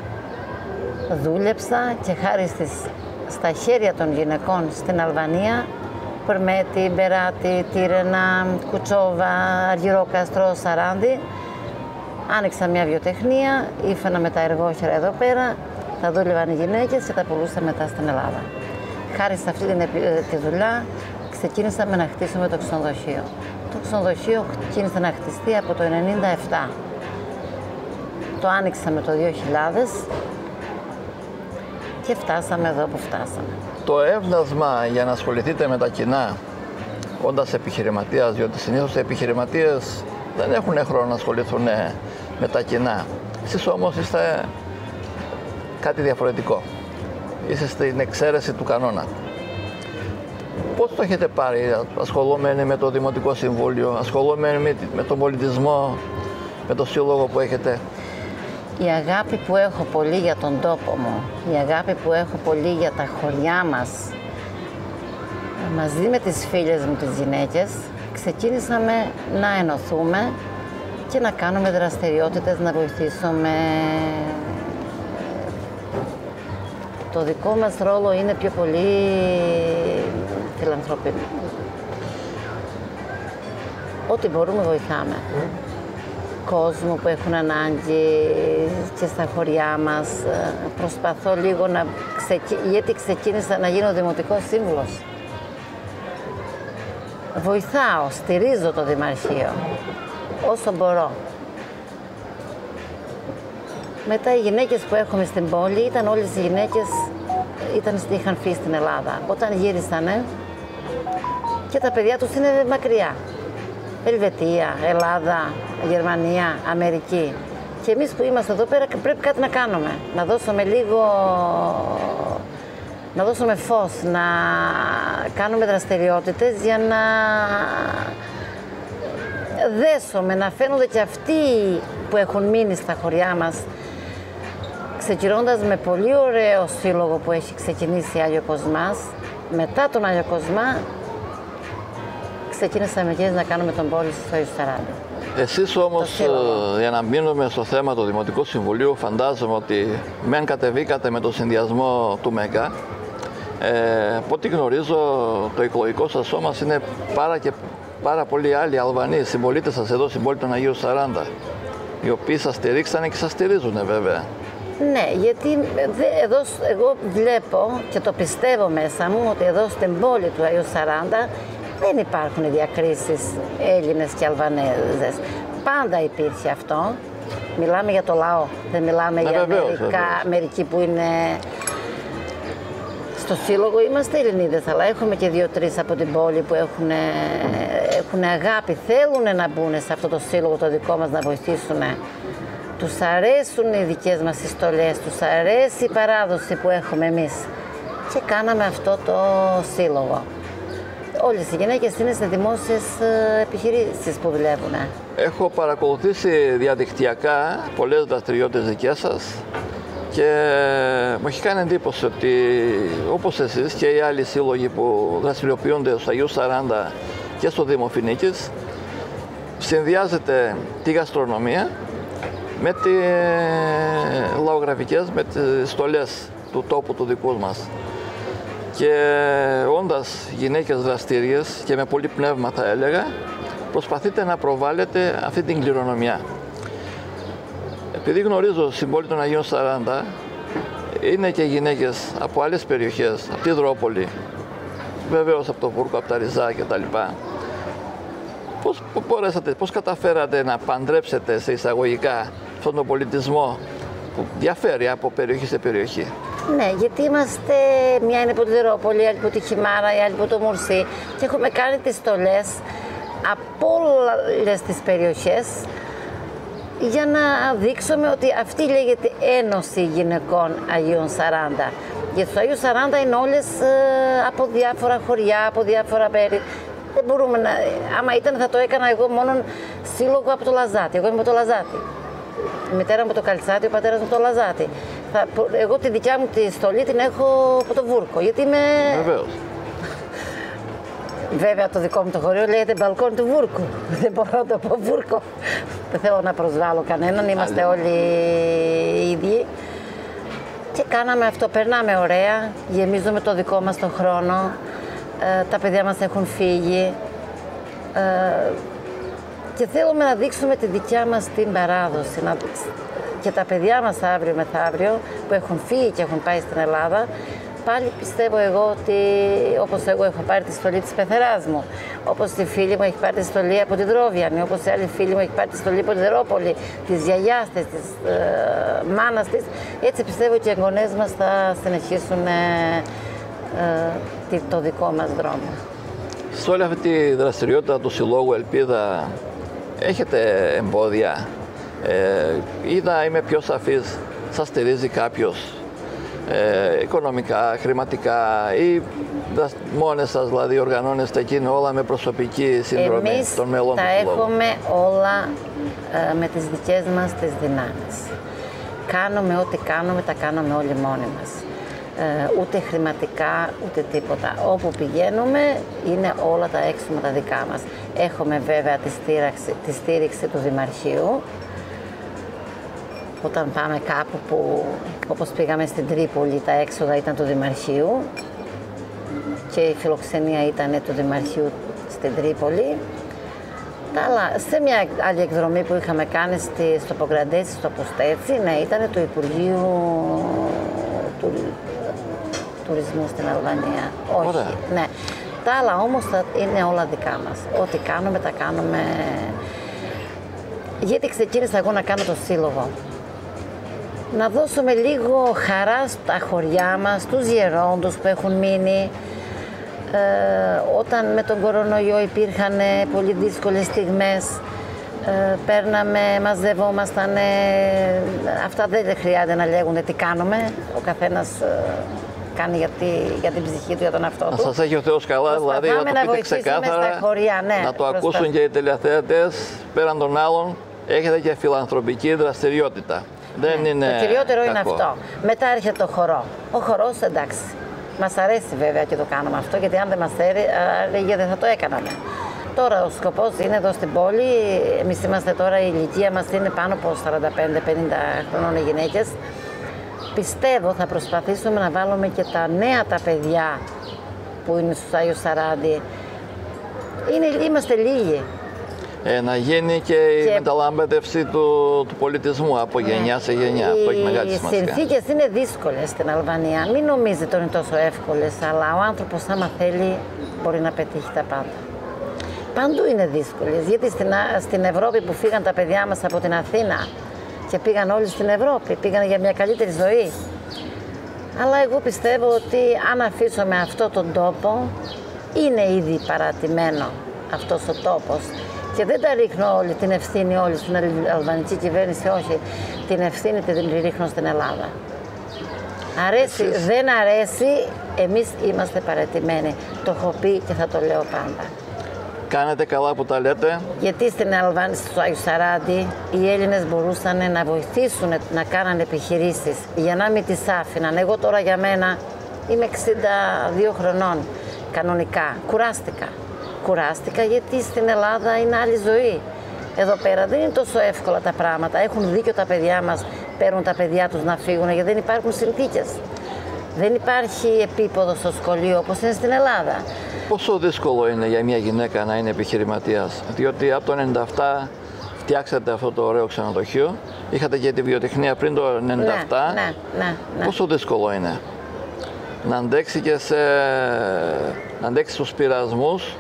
δούλεψα και χάρη στις, στα χέρια των γυναικών στην Αλβανία, Περμέτη, Μπεράτη, Τύρενα, Κουτσόβα, Αργυρόκαστρο, Σαράντι, άνοιξα μια βιοτεχνία, ήφανα με τα εργόχερα εδώ πέρα, τα δούλευαν οι γυναίκες και τα πουλούσα μετά στην Ελλάδα. Χάρη σε αυτή την, τη δουλειά ξεκίνησαμε να χτίσουμε το ξενοδοχείο. Το ξενοδοχείο ξεκίνησε να χτιστεί από το ενενήντα επτά. Το άνοιξαμε το δύο χιλιάδες και φτάσαμε εδώ που φτάσαμε. Το έβνασμα για να ασχοληθείτε με τα κοινά, όντας επιχειρηματίας, διότι συνήθως οι επιχειρηματίες δεν έχουν χρόνο να ασχοληθούν με τα κοινά. Εσείς όμως είστε κάτι διαφορετικό. Είστε στην εξαίρεση του κανόνα. Πώς το έχετε πάρει, ασχολούμενοι με το Δημοτικό Συμβούλιο, ασχολούμενοι με τον πολιτισμό, με το σύλλογο που έχετε? Η αγάπη που έχω πολύ για τον τόπο μου, η αγάπη που έχω πολύ για τα χωριά μας, μαζί με τις φίλες μου τις γυναίκες, ξεκίνησαμε να ενωθούμε και να κάνουμε δραστηριότητες, να βοηθήσουμε. Το δικό μας ρόλο είναι πιο πολύ φιλανθρωπικό. Ό,τι μπορούμε βοηθάμε. Κόσμο που έχουν ανάγκη και στα χωριά μας. Προσπαθώ λίγο να ξεκι... γιατί ξεκίνησα να γίνω δημοτικός σύμβουλος. Βοηθάω, στηρίζω το Δημαρχείο όσο μπορώ. Μετά οι γυναίκες που έχουμε στην πόλη ήταν όλες οι γυναίκες ήταν, είχαν φύγει στην Ελλάδα. Όταν γύρισανε και τα παιδιά τους είναι μακριά. Ελβετία, Ελλάδα, Γερμανία, Αμερική. Και εμείς που είμαστε εδώ πέρα πρέπει κάτι να κάνουμε. Να δώσουμε λίγο, να δώσουμε φως, να κάνουμε δραστηριότητες για να δέσουμε, να φαίνονται και αυτοί που έχουν μείνει στα χωριά μας. Ξεκινώντας με πολύ ωραίο σύλλογο που έχει ξεκινήσει Άγιο Κοσμάς, μετά τον Άγιο Κοσμά ξεκίνησαμε και να κάνουμε τον πόλη στο Άγιο Σαράντι. Εσείς όμως, για να μείνουμε στο θέμα του Δημοτικού Συμβουλίου, φαντάζομαι ότι μεν κατεβήκατε με το συνδυασμό του ΜΕΓΑ. Ε, από ό,τι γνωρίζω, το εκλογικό σας σώμα είναι πάρα, και, πάρα πολλοί άλλοι Αλβανοί, συμπολίτες σας εδώ στην πόλη των Αγίου Σαράντα, οι οποίοι σας στηρίξανε και σας στηρίζουν βέβαια. Ναι, γιατί εδώ, εγώ βλέπω και το πιστεύω μέσα μου ότι εδώ στην πόλη του Αγίου Σαράντα δεν υπάρχουν διακρίσεις Έλληνες και Αλβανέζες. Πάντα υπήρχε αυτό. Μιλάμε για το λαό, δεν μιλάμε να, για βεβαίως, μερικά, βεβαίως. μερικοί που είναι... Στο σύλλογο είμαστε Ελληνίδες, αλλά έχουμε και δύο-τρεις από την πόλη που έχουν, έχουν αγάπη, θέλουν να μπουν σε αυτό το σύλλογο το δικό μας, να βοηθήσουν. Τους αρέσουν οι δικές μας στολές, τους αρέσει η παράδοση που έχουμε εμείς. Και κάναμε αυτό το σύλλογο. Όλες οι γυναίκες είναι σε δημόσιες επιχειρήσεις που δουλεύουν. Έχω παρακολουθήσει διαδικτυακά πολλές δραστηριότητες δικές σας και μου έχει κάνει εντύπωση ότι όπως εσείς και οι άλλοι σύλλογοι που δραστηριοποιούνται στο Αγίου Σαράντα και στο Δήμο Φοινίκης, συνδυάζετε τη γαστρονομία με τις λαογραφικές, με τις στολές του τόπου του δικού μας. Και όντας γυναίκες δραστήριες και με πολύ πνεύμα θα έλεγα, προσπαθείτε να προβάλλετε αυτή την κληρονομιά. Επειδή γνωρίζω στην πόλη των Αγίων Σαράντα, είναι και γυναίκες από άλλες περιοχές, από τη Δρόπολη, βεβαίως από το Βούρκο, από τα Ριζά κτλ. Πώς μπορέσατε, πώς καταφέρατε να παντρέψετε σε εισαγωγικά αυτόν τον πολιτισμό που διαφέρει από περιοχή σε περιοχή? Ναι, γιατί είμαστε, μια είναι από τη Δρόπολη, άλλη από τη Χιμάρα, η άλλη από το Μουρσί και έχουμε κάνει τις στολές από όλες τις περιοχές για να δείξουμε ότι αυτή λέγεται Ένωση Γυναικών Αγίων Σαράντα. Γιατί στο Αγίου Σαράντα είναι όλες από διάφορα χωριά, από διάφορα μέρη. Δεν μπορούμε να... Άμα ήταν θα το έκανα εγώ μόνο σύλλογο από το Λαζάτι. Εγώ είμαι από το Λαζάτι. Η μητέρα μου από το Καλτσάτι, ο πατέρας μου από το Λαζάτι. Θα... Εγώ τη δικιά μου τη στολή την έχω από το Βούρκο, γιατί είμαι... Βεβαίως. Βέβαια το δικό μου το χωριό λέγεται μπαλκόνι του Βούρκου. Δεν μπορώ να το πω Βούρκο. Δεν θέλω να προσβάλλω κανέναν, είμαστε Άλλη. όλοι ίδιοι. Και κάναμε αυτό, περνάμε ωραία, γεμίζουμε το δικό μας τον χρόνο, ε, τα παιδιά μας έχουν φύγει ε, και θέλουμε να δείξουμε τη δικιά μας την παράδοση. Να, και τα παιδιά μας αύριο μεθαύριο που έχουν φύγει και έχουν πάει στην Ελλάδα, πάλι πιστεύω εγώ ότι όπως εγώ έχω πάρει τη στολή της πεθεράς μου, όπως η φίλη μου έχει πάρει τη στολή από την Δρόβιανη, όπως η άλλη φίλη μου έχει πάρει τη στολή από την Δερόπολη, της γιαγιάς της, της ε, μάνας της, έτσι πιστεύω και οι εγγονές μας θα συνεχίσουν ε, ε, το δικό μας δρόμο. Σε όλη αυτή τη δραστηριότητα του Συλλόγου Ελπίδα έχετε εμπόδια? Ε, ή να είμαι πιο σαφής, σας στηρίζει κάποιος ε, οικονομικά, χρηματικά ή μόνες σας δηλαδή οργανώνεστε εκείνο όλα με προσωπική συνδρομή Εμείς των μελών του Συλλόγου? τα έχουμε όλα ε, με τις δικές μας τις δυνάμεις. Κάνουμε ό,τι κάνουμε, τα κάνουμε όλοι μόνοι μας. Ε, ούτε χρηματικά, ούτε τίποτα. Όπου πηγαίνουμε είναι όλα τα έξοδα τα δικά μας. Έχουμε βέβαια τη στήριξη, τη στήριξη του Δημαρχείου. Όταν πάμε κάπου που, όπως πήγαμε στην Τρίπολη, τα έξοδα ήταν του Δημαρχείου και η φιλοξενία ήταν του Δημαρχείου στην Τρίπολη. Αλλά σε μια άλλη εκδρομή που είχαμε κάνει στη, στο Πογκραντέτσι, στο Ποστέτσι, ναι, ήταν του Υπουργείου του, Τουρισμού στην Αλβανία. Όχι, Ωραία. Ναι. Τα άλλα όμως είναι όλα δικά μας. Ό,τι κάνουμε, τα κάνουμε. Γιατί ξεκίνησα εγώ να κάνω το σύλλογο. Να δώσουμε λίγο χαρά στα χωριά μας, στους γερόντους που έχουν μείνει. Ε, όταν με τον κορονοϊό υπήρχαν πολύ δύσκολες στιγμές, ε, παίρναμε, μαζευόμασταν, ε, αυτά δεν χρειάζεται να λέγουν τι κάνουμε, ο καθένας ε, κάνει για, τη, για την ψυχή του, για τον εαυτό του. Να σας έχει ο Θεός καλά, δηλαδή να το να πείτε ξεκάθαρα, χωριά, ναι, να το ακούσουν και οι τηλεθεατές, πέραν των άλλων, έχετε και φιλανθρωπική δραστηριότητα. Δεν ναι, είναι το κυριότερο κακό. είναι αυτό. Μετά έρχεται το χορό. Ο χορός, εντάξει, μας αρέσει βέβαια και το κάνουμε αυτό, γιατί αν δεν μας άρεγε δεν θα το έκαναμε. Τώρα ο σκοπός είναι εδώ στην πόλη, εμείς είμαστε τώρα, η ηλικία μας είναι πάνω από σαράντα πέντε πενήντα χρονών οι γυναίκες. Πιστεύω θα προσπαθήσουμε να βάλουμε και τα νέα τα παιδιά που είναι στους Άγιους Σαράντι. Είναι, είμαστε λίγοι. Ε, να γίνει και, και η μεταλάμπετευση του, του πολιτισμού από γενιά ναι. σε γενιά. Οι Αυτό έχει μεγάλη σημασία. Οι συνθήκες είναι δύσκολες στην Αλβανία. Μην νομίζετε ότι είναι τόσο εύκολες, αλλά ο άνθρωπος άμα θέλει μπορεί να πετύχει τα πάντα. Παντού είναι δύσκολες, γιατί στην, στην Ευρώπη που φύγαν τα παιδιά μας από την Αθήνα και πήγαν όλοι στην Ευρώπη, πήγαν για μια καλύτερη ζωή. Αλλά εγώ πιστεύω ότι αν αφήσουμε αυτό τον τόπο, είναι ήδη παρατημένο αυτός ο τόπος. Και δεν τα ρίχνω όλη την ευθύνη όλη στην αλβανική κυβέρνηση, όχι. Την ευθύνη την ρίχνω στην Ελλάδα. Αρέσει, Εσείς... δεν αρέσει, εμείς είμαστε παρατημένοι. Το έχω πει και θα το λέω πάντα. Κάνετε καλά που τα λέτε. Γιατί στην Αλβανία, στους Άγιους Σαράντι, οι Έλληνες μπορούσαν να βοηθήσουν να κάνουν επιχειρήσεις για να μην τις άφηναν. Εγώ τώρα για μένα είμαι εξήντα δύο χρονών κανονικά. Κουράστηκα. Κουράστηκα γιατί στην Ελλάδα είναι άλλη ζωή. Εδώ πέρα δεν είναι τόσο εύκολα τα πράγματα. Έχουν δίκιο τα παιδιά μας, παίρνουν τα παιδιά τους να φύγουν γιατί δεν υπάρχουν συνθήκες. Δεν υπάρχει επίπεδο στο σχολείο όπως είναι στην Ελλάδα. Πόσο δύσκολο είναι για μια γυναίκα να είναι επιχειρηματίας? Διότι από το ενενήντα επτά φτιάξατε αυτό το ωραίο ξενοδοχείο. Είχατε και τη βιοτεχνία πριν το ενενήντα επτά. Ναι, ναι, ναι, ναι. Πόσο δύσκολο είναι να αντέξει και σε... να αντέξει στους πειρασμούς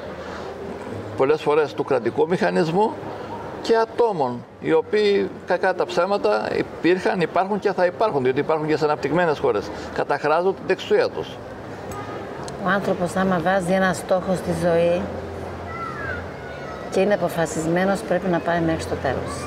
πολλές φορές του κρατικού μηχανισμού και ατόμων, οι οποίοι κακά τα ψέματα υπήρχαν, υπάρχουν και θα υπάρχουν, διότι υπάρχουν και σε αναπτυγμένες χώρες. Καταχράζουν την εξουσία τους. Ο άνθρωπος άμα βάζει ένα στόχο στη ζωή και είναι αποφασισμένος, πρέπει να πάει μέχρι στο τέλος.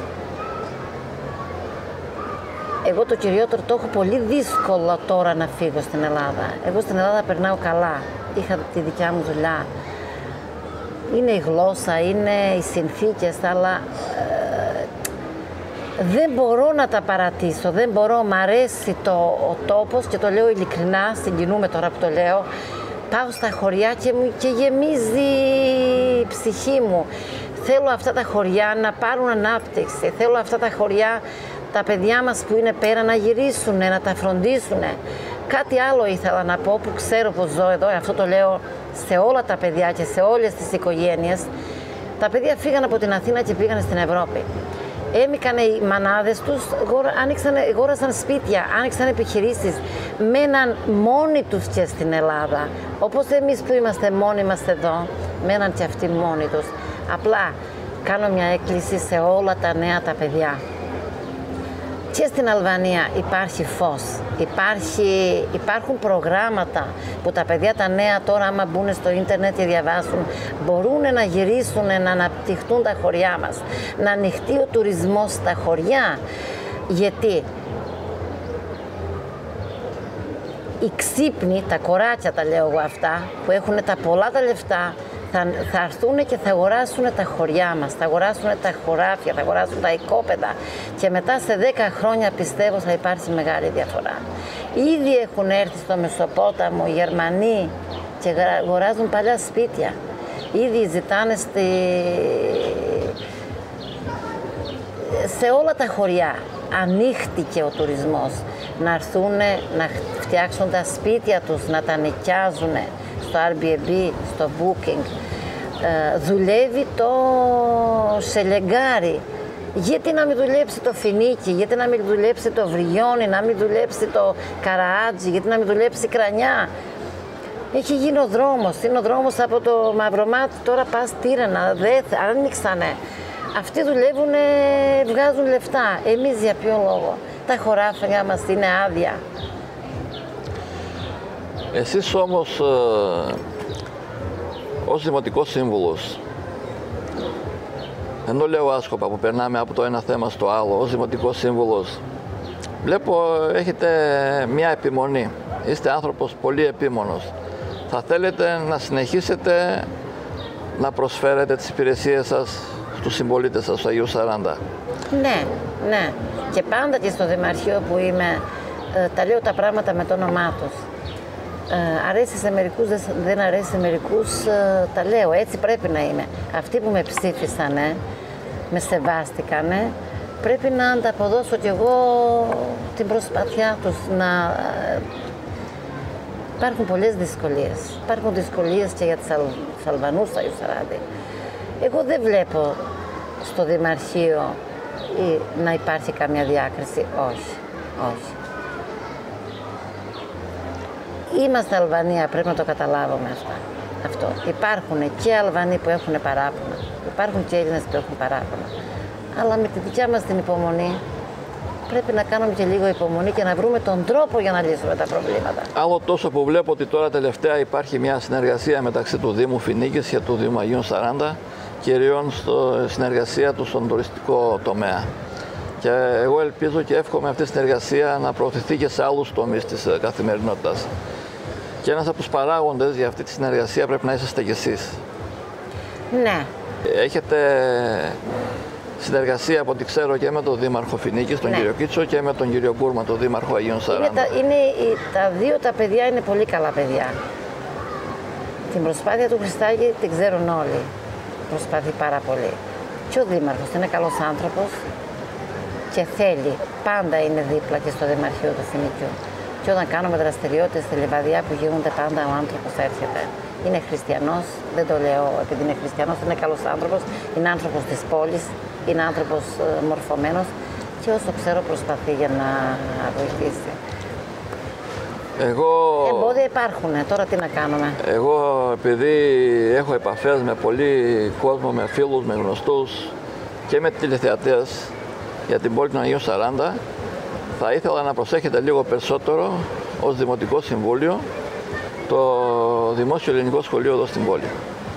Εγώ το κυριότερο το έχω πολύ δύσκολο τώρα να φύγω στην Ελλάδα. Εγώ στην Ελλάδα περνάω καλά. Είχα τη δικιά μου δουλειά. Είναι η γλώσσα, είναι οι συνθήκες, αλλά ε, δεν μπορώ να τα παρατήσω, δεν μπορώ, μ' αρέσει το, ο τόπος και το λέω ειλικρινά, συγκινούμε τώρα που το λέω, πάω στα χωριά και, μου, και γεμίζει η ψυχή μου. Θέλω αυτά τα χωριά να πάρουν ανάπτυξη, θέλω αυτά τα χωριά, τα παιδιά μας που είναι πέρα να γυρίσουν, να τα φροντίσουν. Κάτι άλλο ήθελα να πω που ξέρω πως ζω εδώ, αυτό το λέω σε όλα τα παιδιά και σε όλες τις οικογένειες. Τα παιδιά φύγαν από την Αθήνα και πήγαν στην Ευρώπη. Έμειναν οι μανάδες τους, άνοιξαν, αγόρασαν σπίτια, άνοιξαν επιχειρήσεις, μέναν μόνοι τους και στην Ελλάδα. Όπως εμείς που είμαστε μόνοι μας εδώ, μέναν και αυτοί μόνοι τους. Απλά κάνω μια έκκληση σε όλα τα νέα τα παιδιά. Και στην Αλβανία υπάρχει φως, υπάρχει, υπάρχουν προγράμματα που τα παιδιά τα νέα τώρα άμα μπουν στο ίντερνετ και διαβάσουν μπορούν να γυρίσουν, να αναπτυχθούν τα χωριά μας, να ανοιχτεί ο τουρισμός στα χωριά. Γιατί οι ξύπνοι, τα κοράτσια τα λέω εγώ αυτά, που έχουν τα πολλά τα λεφτά, Θα, θα έρθουν και θα αγοράσουν τα χωριά μας, θα αγοράσουν τα χωράφια, θα αγοράσουν τα οικόπεδα και μετά σε δέκα χρόνια πιστεύω θα υπάρξει μεγάλη διαφορά. Ήδη έχουν έρθει στο Μεσοπόταμο οι Γερμανοί και αγοράζουν παλιά σπίτια. Ήδη ζητάνε στη... σε όλα τα χωριά. Ανοίχτηκε ο τουρισμός, να έρθουν να φτιάξουν τα σπίτια τους, να τα νοικιάζουν στο Airbnb, στο Booking. Ε, δουλεύει το Σελεγκάρι. Γιατί να μην δουλέψει το Φινίκι, γιατί να μην δουλέψει το Βριόνι, να μην δουλέψει το Καραάτζι, γιατί να μην δουλέψει η Κρανιά. Έχει γίνει ο δρόμος, είναι ο δρόμος από το Μαυρομάτι, τώρα πας Τύρανα, δεν άνοιξανε. Αυτοί δουλεύουν, βγάζουν λεφτά. Εμείς για ποιο λόγο? Τα χωράφια μας είναι άδεια. Εσείς όμως, ε, ως Δημοτικός Σύμβουλος, ενώ λέω άσκοπα που περνάμε από το ένα θέμα στο άλλο, ως Δημοτικός Σύμβουλος, βλέπω έχετε μια επιμονή. Είστε άνθρωπος πολύ επίμονος. Θα θέλετε να συνεχίσετε να προσφέρετε τις υπηρεσίες σας στους συμπολίτες σας, στους Αγίους Σαράντα. Ναι, ναι. Και πάντα και στο Δημαρχείο που είμαι, ε, τα λέω τα πράγματα με το όνομά τους. Ε, αρέσει σε μερικούς, δεν αρέσει σε μερικούς, ε, τα λέω, έτσι πρέπει να είμαι. Αυτοί που με ψήφισανε, με σεβάστηκανε, πρέπει να ανταποδώσω κι εγώ την προσπάθειά τους. Να... Ε, υπάρχουν πολλές δυσκολίες. Υπάρχουν δυσκολίες και για τους Αλβανούς του Αγίου Σαράντη. Εγώ δεν βλέπω στο Δημαρχείο να υπάρχει καμία διάκριση. Όχι, όχι. Είμαστε Αλβανία, πρέπει να το καταλάβουμε αυτά. Αυτό. Υπάρχουν και Αλβανοί που έχουν παράπονα, υπάρχουν και Έλληνες που έχουν παράπονα. Αλλά με τη δικιά μας την υπομονή πρέπει να κάνουμε και λίγο υπομονή και να βρούμε τον τρόπο για να λύσουμε τα προβλήματα. Άλλο τόσο που βλέπω ότι τώρα τελευταία υπάρχει μια συνεργασία μεταξύ του Δήμου Φινίκης και του Δήμου Αγίων Σαράντα, κυρίως στο συνεργασία του στον τουριστικό τομέα. Και εγώ ελπίζω και εύχομαι αυτή η συνεργασία να προωθηθεί και σε άλλους τομείς της καθημερινότητας. Και ένας από τους παράγοντες για αυτή τη συνεργασία πρέπει να είσαστε κι εσείς. Ναι. Έχετε συνεργασία από ό,τι ξέρω και με τον Δήμαρχο Φινίκης, τον ναι. κύριο Κίτσο, και με τον κύριο Κούρμα, τον Δήμαρχο Αγίων Σαράντα. Είναι τα, είναι, τα δύο τα παιδιά είναι πολύ καλά παιδιά. Την προσπάθεια του Χριστάκη την ξέρουν όλοι. Προσπαθεί πάρα πολύ. Και ο Δήμαρχος είναι καλός άνθρωπος και θέλει. Πάντα είναι δίπλα και στο Δημαρχείο του Φινικιού. Και όταν κάνουμε δραστηριότητες στη Λιβαδιά που γίνονται, πάντα ο άνθρωπος έρχεται. Είναι χριστιανός, δεν το λέω επειδή είναι χριστιανός, είναι καλός άνθρωπος, είναι άνθρωπος της πόλης, είναι άνθρωπος μορφωμένος και όσο ξέρω προσπαθεί για να βοηθήσει. Εγώ... Εμπόδια υπάρχουν, τώρα τι να κάνουμε. Εγώ επειδή έχω επαφές με πολύ κόσμο, με φίλους, με γνωστούς και με τηλεθεατές για την πόλη των Αγίων Σαράντα, θα ήθελα να προσέχετε λίγο περισσότερο ως Δημοτικό Συμβούλιο το Δημόσιο Ελληνικό Σχολείο εδώ στην πόλη.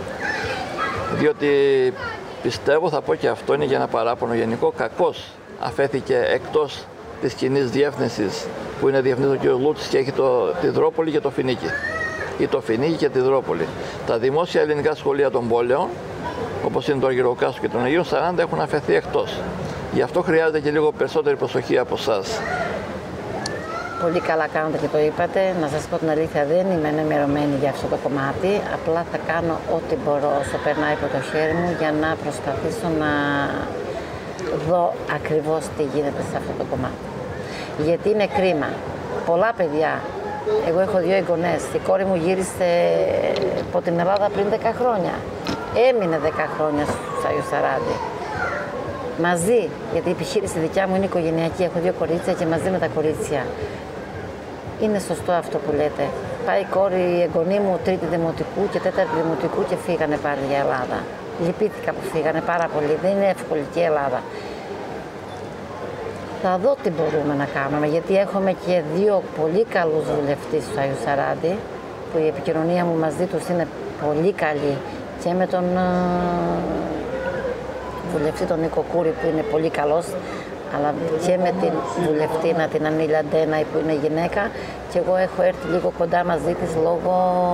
Διότι πιστεύω, θα πω και αυτό, είναι για ένα παράπονο γενικό, κακώς αφέθηκε εκτός της κοινής διεύθυνσης που είναι διευθυντής ο κ. Λούτσης και έχει το, τη Δρόπολη και το Φινίκι. Ή το Φινίκι και τη Δρόπολη. Τα δημόσια ελληνικά σχολεία των πόλεων, όπως είναι το Αργυροκάστρο και τον Αγίων Σαράντα, έχουν αφαιθεί εκτός. Γι' αυτό χρειάζεται και λίγο περισσότερη προσοχή από εσάς. Πολύ καλά κάνετε και το είπατε. Να σας πω την αλήθεια, δεν είμαι ενημερωμένη για αυτό το κομμάτι. Απλά θα κάνω ό,τι μπορώ όσο περνάει από το χέρι μου για να προσπαθήσω να δω ακριβώς τι γίνεται σε αυτό το κομμάτι. Γιατί είναι κρίμα. Πολλά παιδιά, εγώ έχω δύο εγγονές, η κόρη μου γύρισε από την Ελλάδα πριν δέκα χρόνια. Έμεινε δέκα χρόνια στους Άγιους Σαράντι. Μαζί, γιατί η επιχείρηση δικιά μου είναι οικογενειακή, έχω δύο κορίτσια και μαζί με τα κορίτσια. Είναι σωστό αυτό που λέτε. Πάει η κόρη, η εγγονή μου, τρίτη δημοτικού και τέταρτη δημοτικού και φύγανε πάλι για Ελλάδα. Λυπήθηκα που φύγανε πάρα πολύ. Δεν είναι εύκολη και η Ελλάδα. Θα δω τι μπορούμε να κάνουμε, γιατί έχουμε και δύο πολύ καλούς βουλευτές στους Άγιους Σαράντι, που η επικοινωνία μου μαζί τους είναι πολύ καλή, και με τον βουλευτή τον Νίκο Κούρη που είναι πολύ καλός, αλλά και με την βουλευτήνα την Ανίλια Ντένα που είναι γυναίκα, και εγώ έχω έρθει λίγο κοντά μαζί της λόγω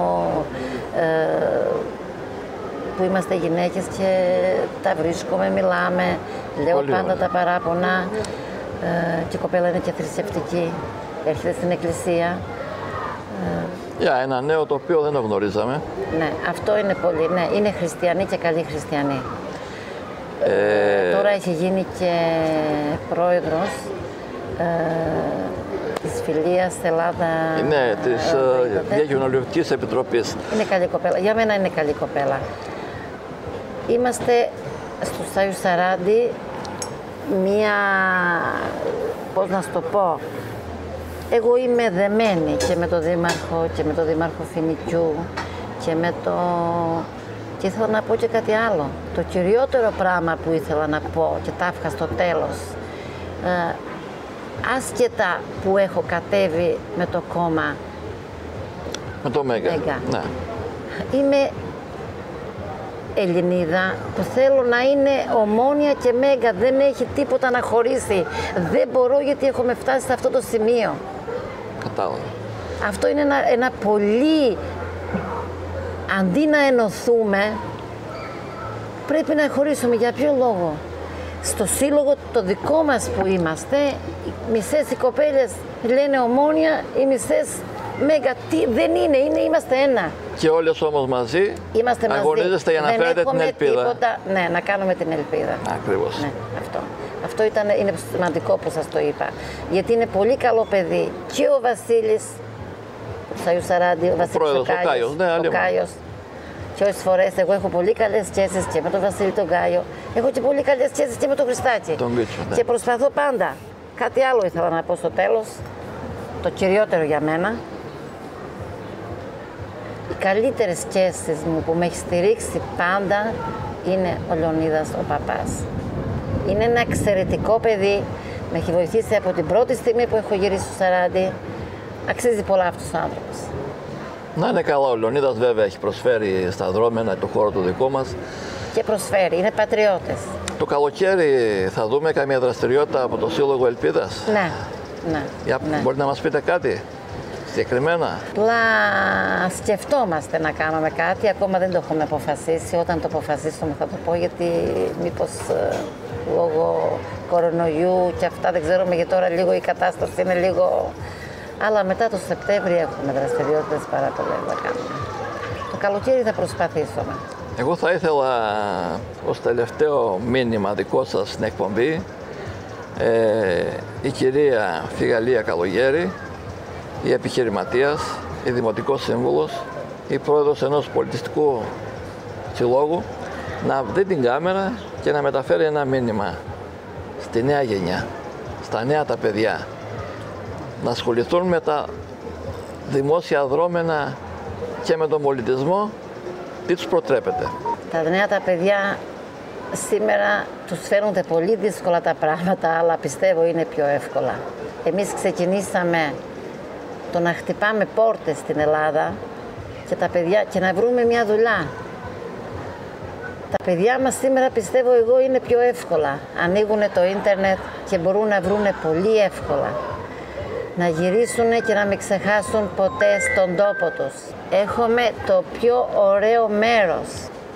ε, που είμαστε γυναίκες και τα βρίσκομαι, μιλάμε, λέω πολύ πάντα ωραία τα παράπονα, ε, και η κοπέλα είναι και θρησκευτική, έρχεται στην εκκλησία. Για yeah, ένα νέο το οποίο δεν το γνωρίζαμε. Ναι, αυτό είναι πολύ, ναι, είναι χριστιανοί και καλοί χριστιανοί. Ε... Τώρα έχει γίνει και πρόεδρος ε, της Φιλίας Ελλάδα. Ναι, της ε, Διακοινωνιακής Επιτροπής. Είναι καλή κοπέλα, για μένα είναι καλή κοπέλα. Είμαστε στους Άγιους Σαράντι μία, πώς να σου το πω, εγώ είμαι δεμένη και με τον Δήμαρχο και με τον Δήμαρχο Φοινικιού και με το... Και ήθελα να πω και κάτι άλλο. Το κυριότερο πράγμα που ήθελα να πω και τα έφυγα στο τέλος, ε, άσχετα που έχω κατέβει με το κόμμα με το Μέγκα, Μέγκα. Ναι. Είμαι Ελληνίδα που θέλω να είναι Ομόνοια και Μέγκα, δεν έχει τίποτα να χωρίσει. Δεν μπορώ, γιατί έχουμε φτάσει σε αυτό το σημείο. Κατάλαβα. Αυτό είναι ένα, ένα πολύ... Αντί να ενωθούμε, πρέπει να χωρίσουμε. Για ποιο λόγο? Στο σύλλογο το δικό μας που είμαστε, οι μισές οι κοπέλες λένε Ομόνοια, οι μισές Μέγκα. Τι, δεν είναι, είναι, είμαστε ένα. Και όλες όμως μαζί είμαστε αγωνίζεστε για να φέρετε την ελπίδα. Τίποτα, ναι, να κάνουμε την ελπίδα. Ακριβώς. Ναι, αυτό. Αυτό ήταν, είναι σημαντικό που σας το είπα. Γιατί είναι πολύ καλό παιδί και ο Βασίλης, ο Άγιους Σαράντι, ο Βασίλης ο, ο Κάιος, ναι, ο Κάιος. Και όσες φορές εγώ έχω πολύ καλές σχέσεις και με τον Βασίλη τον Κάιο, έχω και πολύ καλές σχέσεις και με τον Χριστάκη. Τον Μίτσο, ναι. Και προσπαθώ πάντα. Κάτι άλλο ήθελα να πω στο τέλος, το κυριότερο για μένα. Οι καλύτερες σχέσεις μου που με έχει στηρίξει πάντα είναι ο Λεωνίδας ο παπάς. Είναι ένα εξαιρετικό παιδί, με έχει βοηθήσει από την πρώτη στιγμή που έχω γυρίσει στο Σαράντι. Αξίζει πολλά αυτός ο άνθρωπος. Να είναι καλά, ο Λεωνίδας βέβαια έχει προσφέρει στα δρόμενα το χώρο του δικό μας. Και προσφέρει, είναι πατριώτες. Το καλοκαίρι θα δούμε καμία δραστηριότητα από το Σύλλογο Ελπίδας? Ναι, ναι. Για, ναι. Μπορείτε να μας πείτε κάτι συγκεκριμένα? Απλά σκεφτόμαστε να κάνουμε κάτι, ακόμα δεν το έχουμε αποφασίσει. Όταν το αποφασίσουμε θα το πω, γιατί μήπως ε, λόγω κορονοϊού και αυτά δεν ξέρουμε, για τώρα λίγο η κατάσταση είναι λίγο... Αλλά μετά το Σεπτέμβριο έχουμε δραστηριότητες πάρα πολλές να κάνουμε. Το καλοκαίρι θα προσπαθήσουμε. Εγώ θα ήθελα ως τελευταίο μήνυμα δικό σας στην εκπομπή ε, η κυρία Φιγαλία Καλογέρη, η επιχειρηματίας, η δημοτικός σύμβουλος, η πρόεδρος ενός πολιτιστικού συλλόγου, να δει την κάμερα και να μεταφέρει ένα μήνυμα στη νέα γενιά, στα νέα τα παιδιά, να ασχοληθούν με τα δημόσια δρόμενα και με τον πολιτισμό. Τι τους προτρέπετε? Τα νέα τα παιδιά σήμερα τους φαίνονται πολύ δύσκολα τα πράγματα, αλλά πιστεύω είναι πιο εύκολα. Εμείς ξεκινήσαμε το να χτυπάμε πόρτες στην Ελλάδα και τα παιδιά και να βρούμε μια δουλειά. Τα παιδιά μας σήμερα, πιστεύω εγώ, είναι πιο εύκολα. Ανοίγουν το ίντερνετ και μπορούν να βρουν πολύ εύκολα. Να γυρίσουν και να μην ξεχάσουν ποτέ στον τόπο τους. Έχουμε το πιο ωραίο μέρος.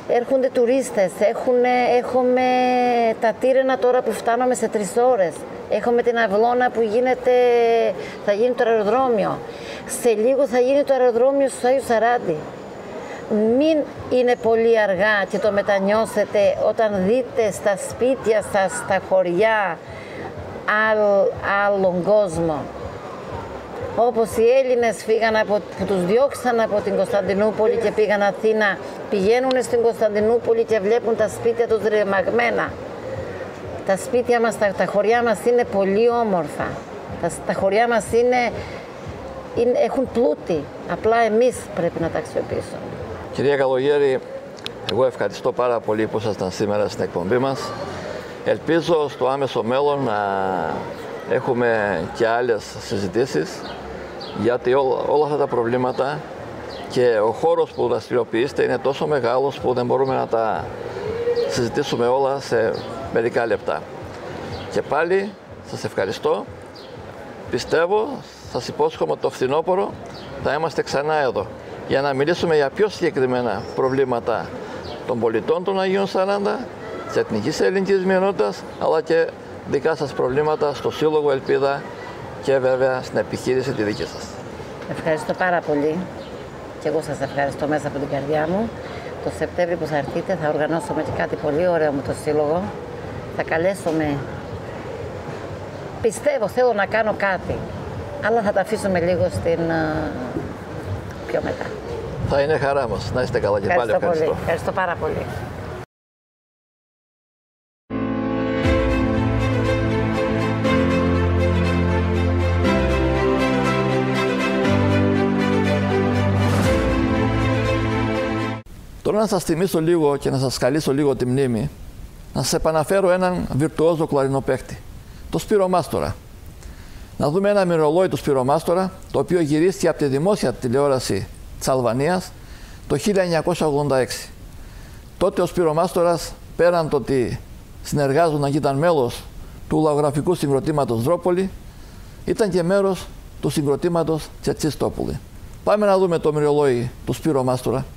έρχονται τουρίστες, έχουνε, έχουμε τα τύρενα τώρα που φτάνουμε σε τρεις ώρες. Έχουμε την αυλώνα που γίνεται, θα γίνει το αεροδρόμιο. Σε λίγο θα γίνει το αεροδρόμιο στους Άγιους Σαράντι. Μην είναι πολύ αργά και το μετανιώσετε όταν δείτε στα σπίτια σας, στα χωριά, άλλ, άλλον κόσμο. Όπως οι Έλληνες φύγαν από, που τους διώξαν από την Κωνσταντινούπολη και πήγαν Αθήνα, πηγαίνουν στην Κωνσταντινούπολη και βλέπουν τα σπίτια τους ρεμαγμένα. Τα σπίτια μας, τα, τα χωριά μας είναι πολύ όμορφα. Τα, τα χωριά μας είναι, είναι, έχουν πλούτη. Απλά εμείς πρέπει να τα αξιοποιήσουμε. Κυρία Καλογέρη, εγώ ευχαριστώ πάρα πολύ που ήσασταν σήμερα στην εκπομπή μας. Ελπίζω στο άμεσο μέλλον να έχουμε και άλλες συζητήσεις, γιατί όλα, όλα αυτά τα προβλήματα και ο χώρος που δραστηριοποιείστε είναι τόσο μεγάλος που δεν μπορούμε να τα συζητήσουμε όλα σε μερικά λεπτά. Και πάλι σας ευχαριστώ. Πιστεύω, σας υπόσχομαι ότι το φθινόπωρο θα είμαστε ξανά εδώ για να μιλήσουμε για πιο συγκεκριμένα προβλήματα των πολιτών των Αγίων Σαράντα, της εθνικής ελληνικής μειονότητας, αλλά και δικά σας προβλήματα στο Σύλλογο Ελπίδα και βέβαια στην επιχείρηση τη δική σας. Ευχαριστώ πάρα πολύ και εγώ σας ευχαριστώ μέσα από την καρδιά μου. Το Σεπτέμβριο που θα έρθετε θα οργανώσουμε και κάτι πολύ ωραίο με το Σύλλογο. Θα καλέσουμε, πιστεύω θέλω να κάνω κάτι, αλλά θα τα αφήσουμε λίγο στην πιο μετά. Θα είναι χαρά μας. Να είστε καλά και πάλι ευχαριστώ. Πολύ. Ευχαριστώ πάρα πολύ. Τώρα να σας θυμίσω λίγο και να σας καλήσω λίγο τη μνήμη, να σας επαναφέρω έναν βιρτουόζο κλαρινοπαίχτη, το Σπύρο Μάστορα. Να δούμε ένα μυρολόι του Σπύρο Μάστορα, το οποίο γυρίστηκε από τη δημόσια τηλεόραση της Αλβανίας το χίλια εννιακόσια ογδόντα έξι. Τότε ο Σπύρο Μάστορας, πέραν το ότι συνεργάζονταν και ήταν μέλος του λαογραφικού συγκροτήματος Δρόπολη, ήταν και μέρος του συγκροτήματος Τσετσίστοπουλη. Πάμε να δούμε το μυρολόι του Σπύρο Μάστορα.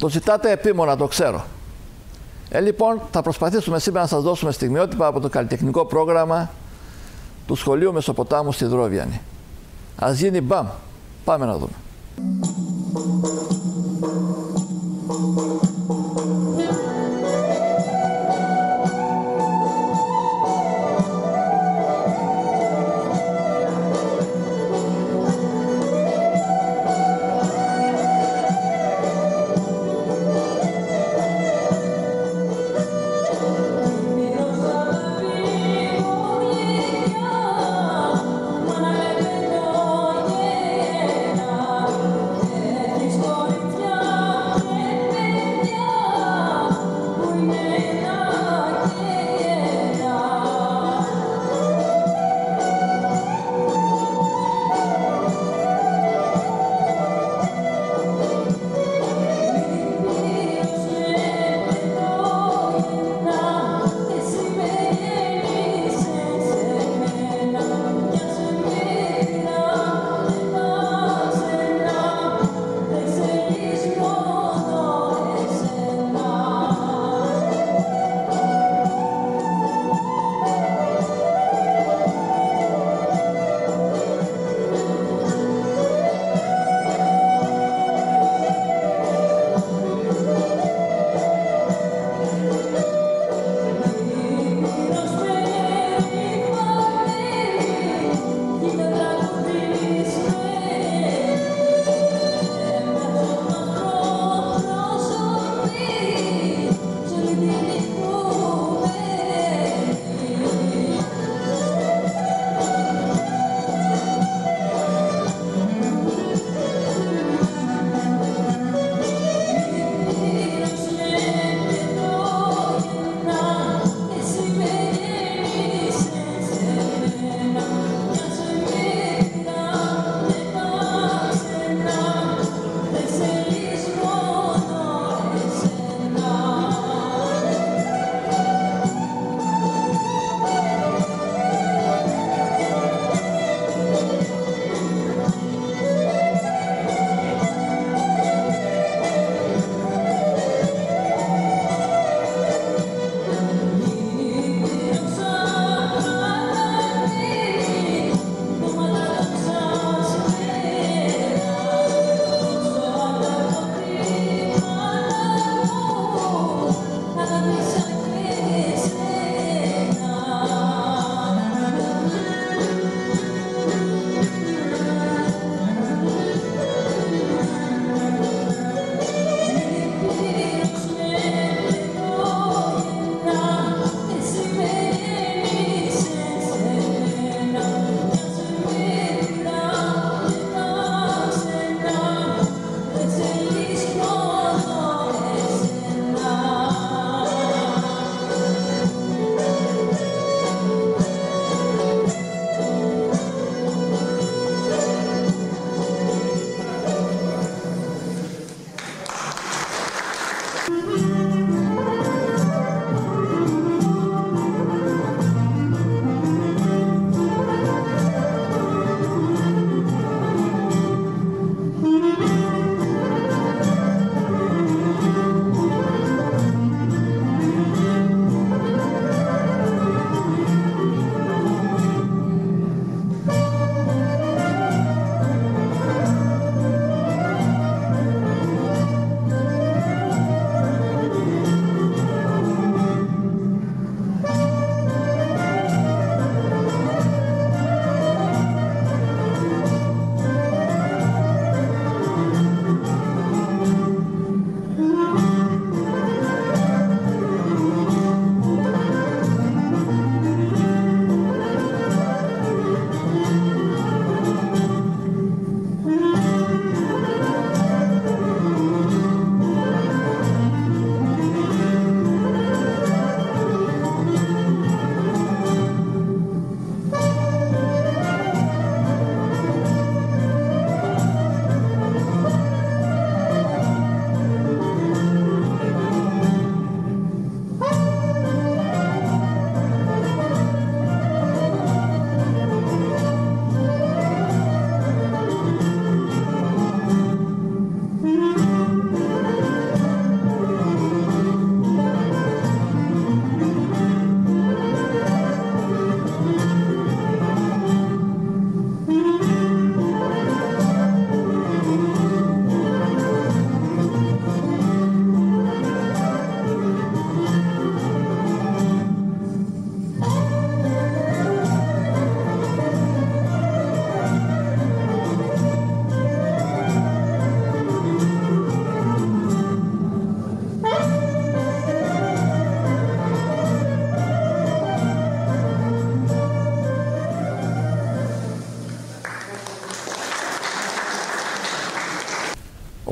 Το ζητάτε επίμονα, το ξέρω. Ε, λοιπόν, θα προσπαθήσουμε σήμερα να σας δώσουμε στιγμιότυπα από το καλλιτεχνικό πρόγραμμα του Σχολείου Μεσοποτάμου στη Δρόβιανη. Ας γίνει μπαμ. Πάμε να δούμε. Cristo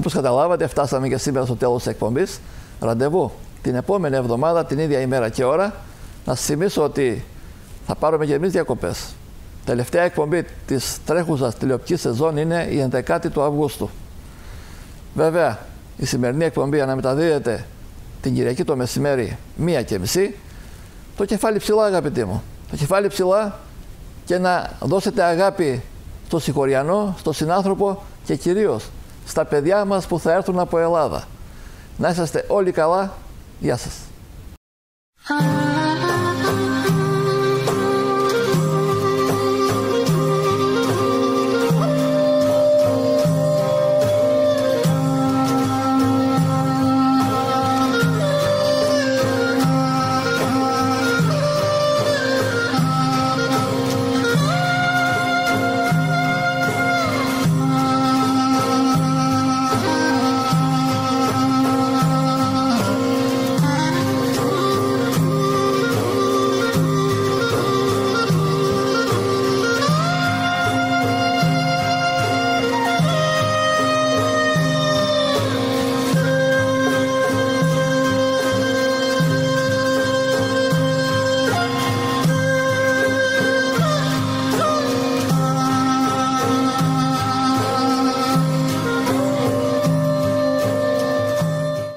Όπως καταλάβατε, φτάσαμε και σήμερα στο τέλος της εκπομπής. Ραντεβού την επόμενη εβδομάδα, την ίδια ημέρα και ώρα. Να σας θυμίσω ότι θα πάρουμε και εμείς διακοπές. Τελευταία εκπομπή της τρέχουσας τηλεοπτικής σεζόν είναι η ενδεκάτη του Αυγούστου. Βέβαια, η σημερινή εκπομπή αναμεταδίδεται την Κυριακή το μεσημέρι μία και μισή. Το κεφάλι ψηλά, αγαπητοί μου. Το κεφάλι ψηλά και να δώσετε αγάπη στο συγχωριανό, στο συνάνθρωπο και κυρίως στα παιδιά μας που θα έρθουν από Ελλάδα. Να είσαστε όλοι καλά. Γεια σας.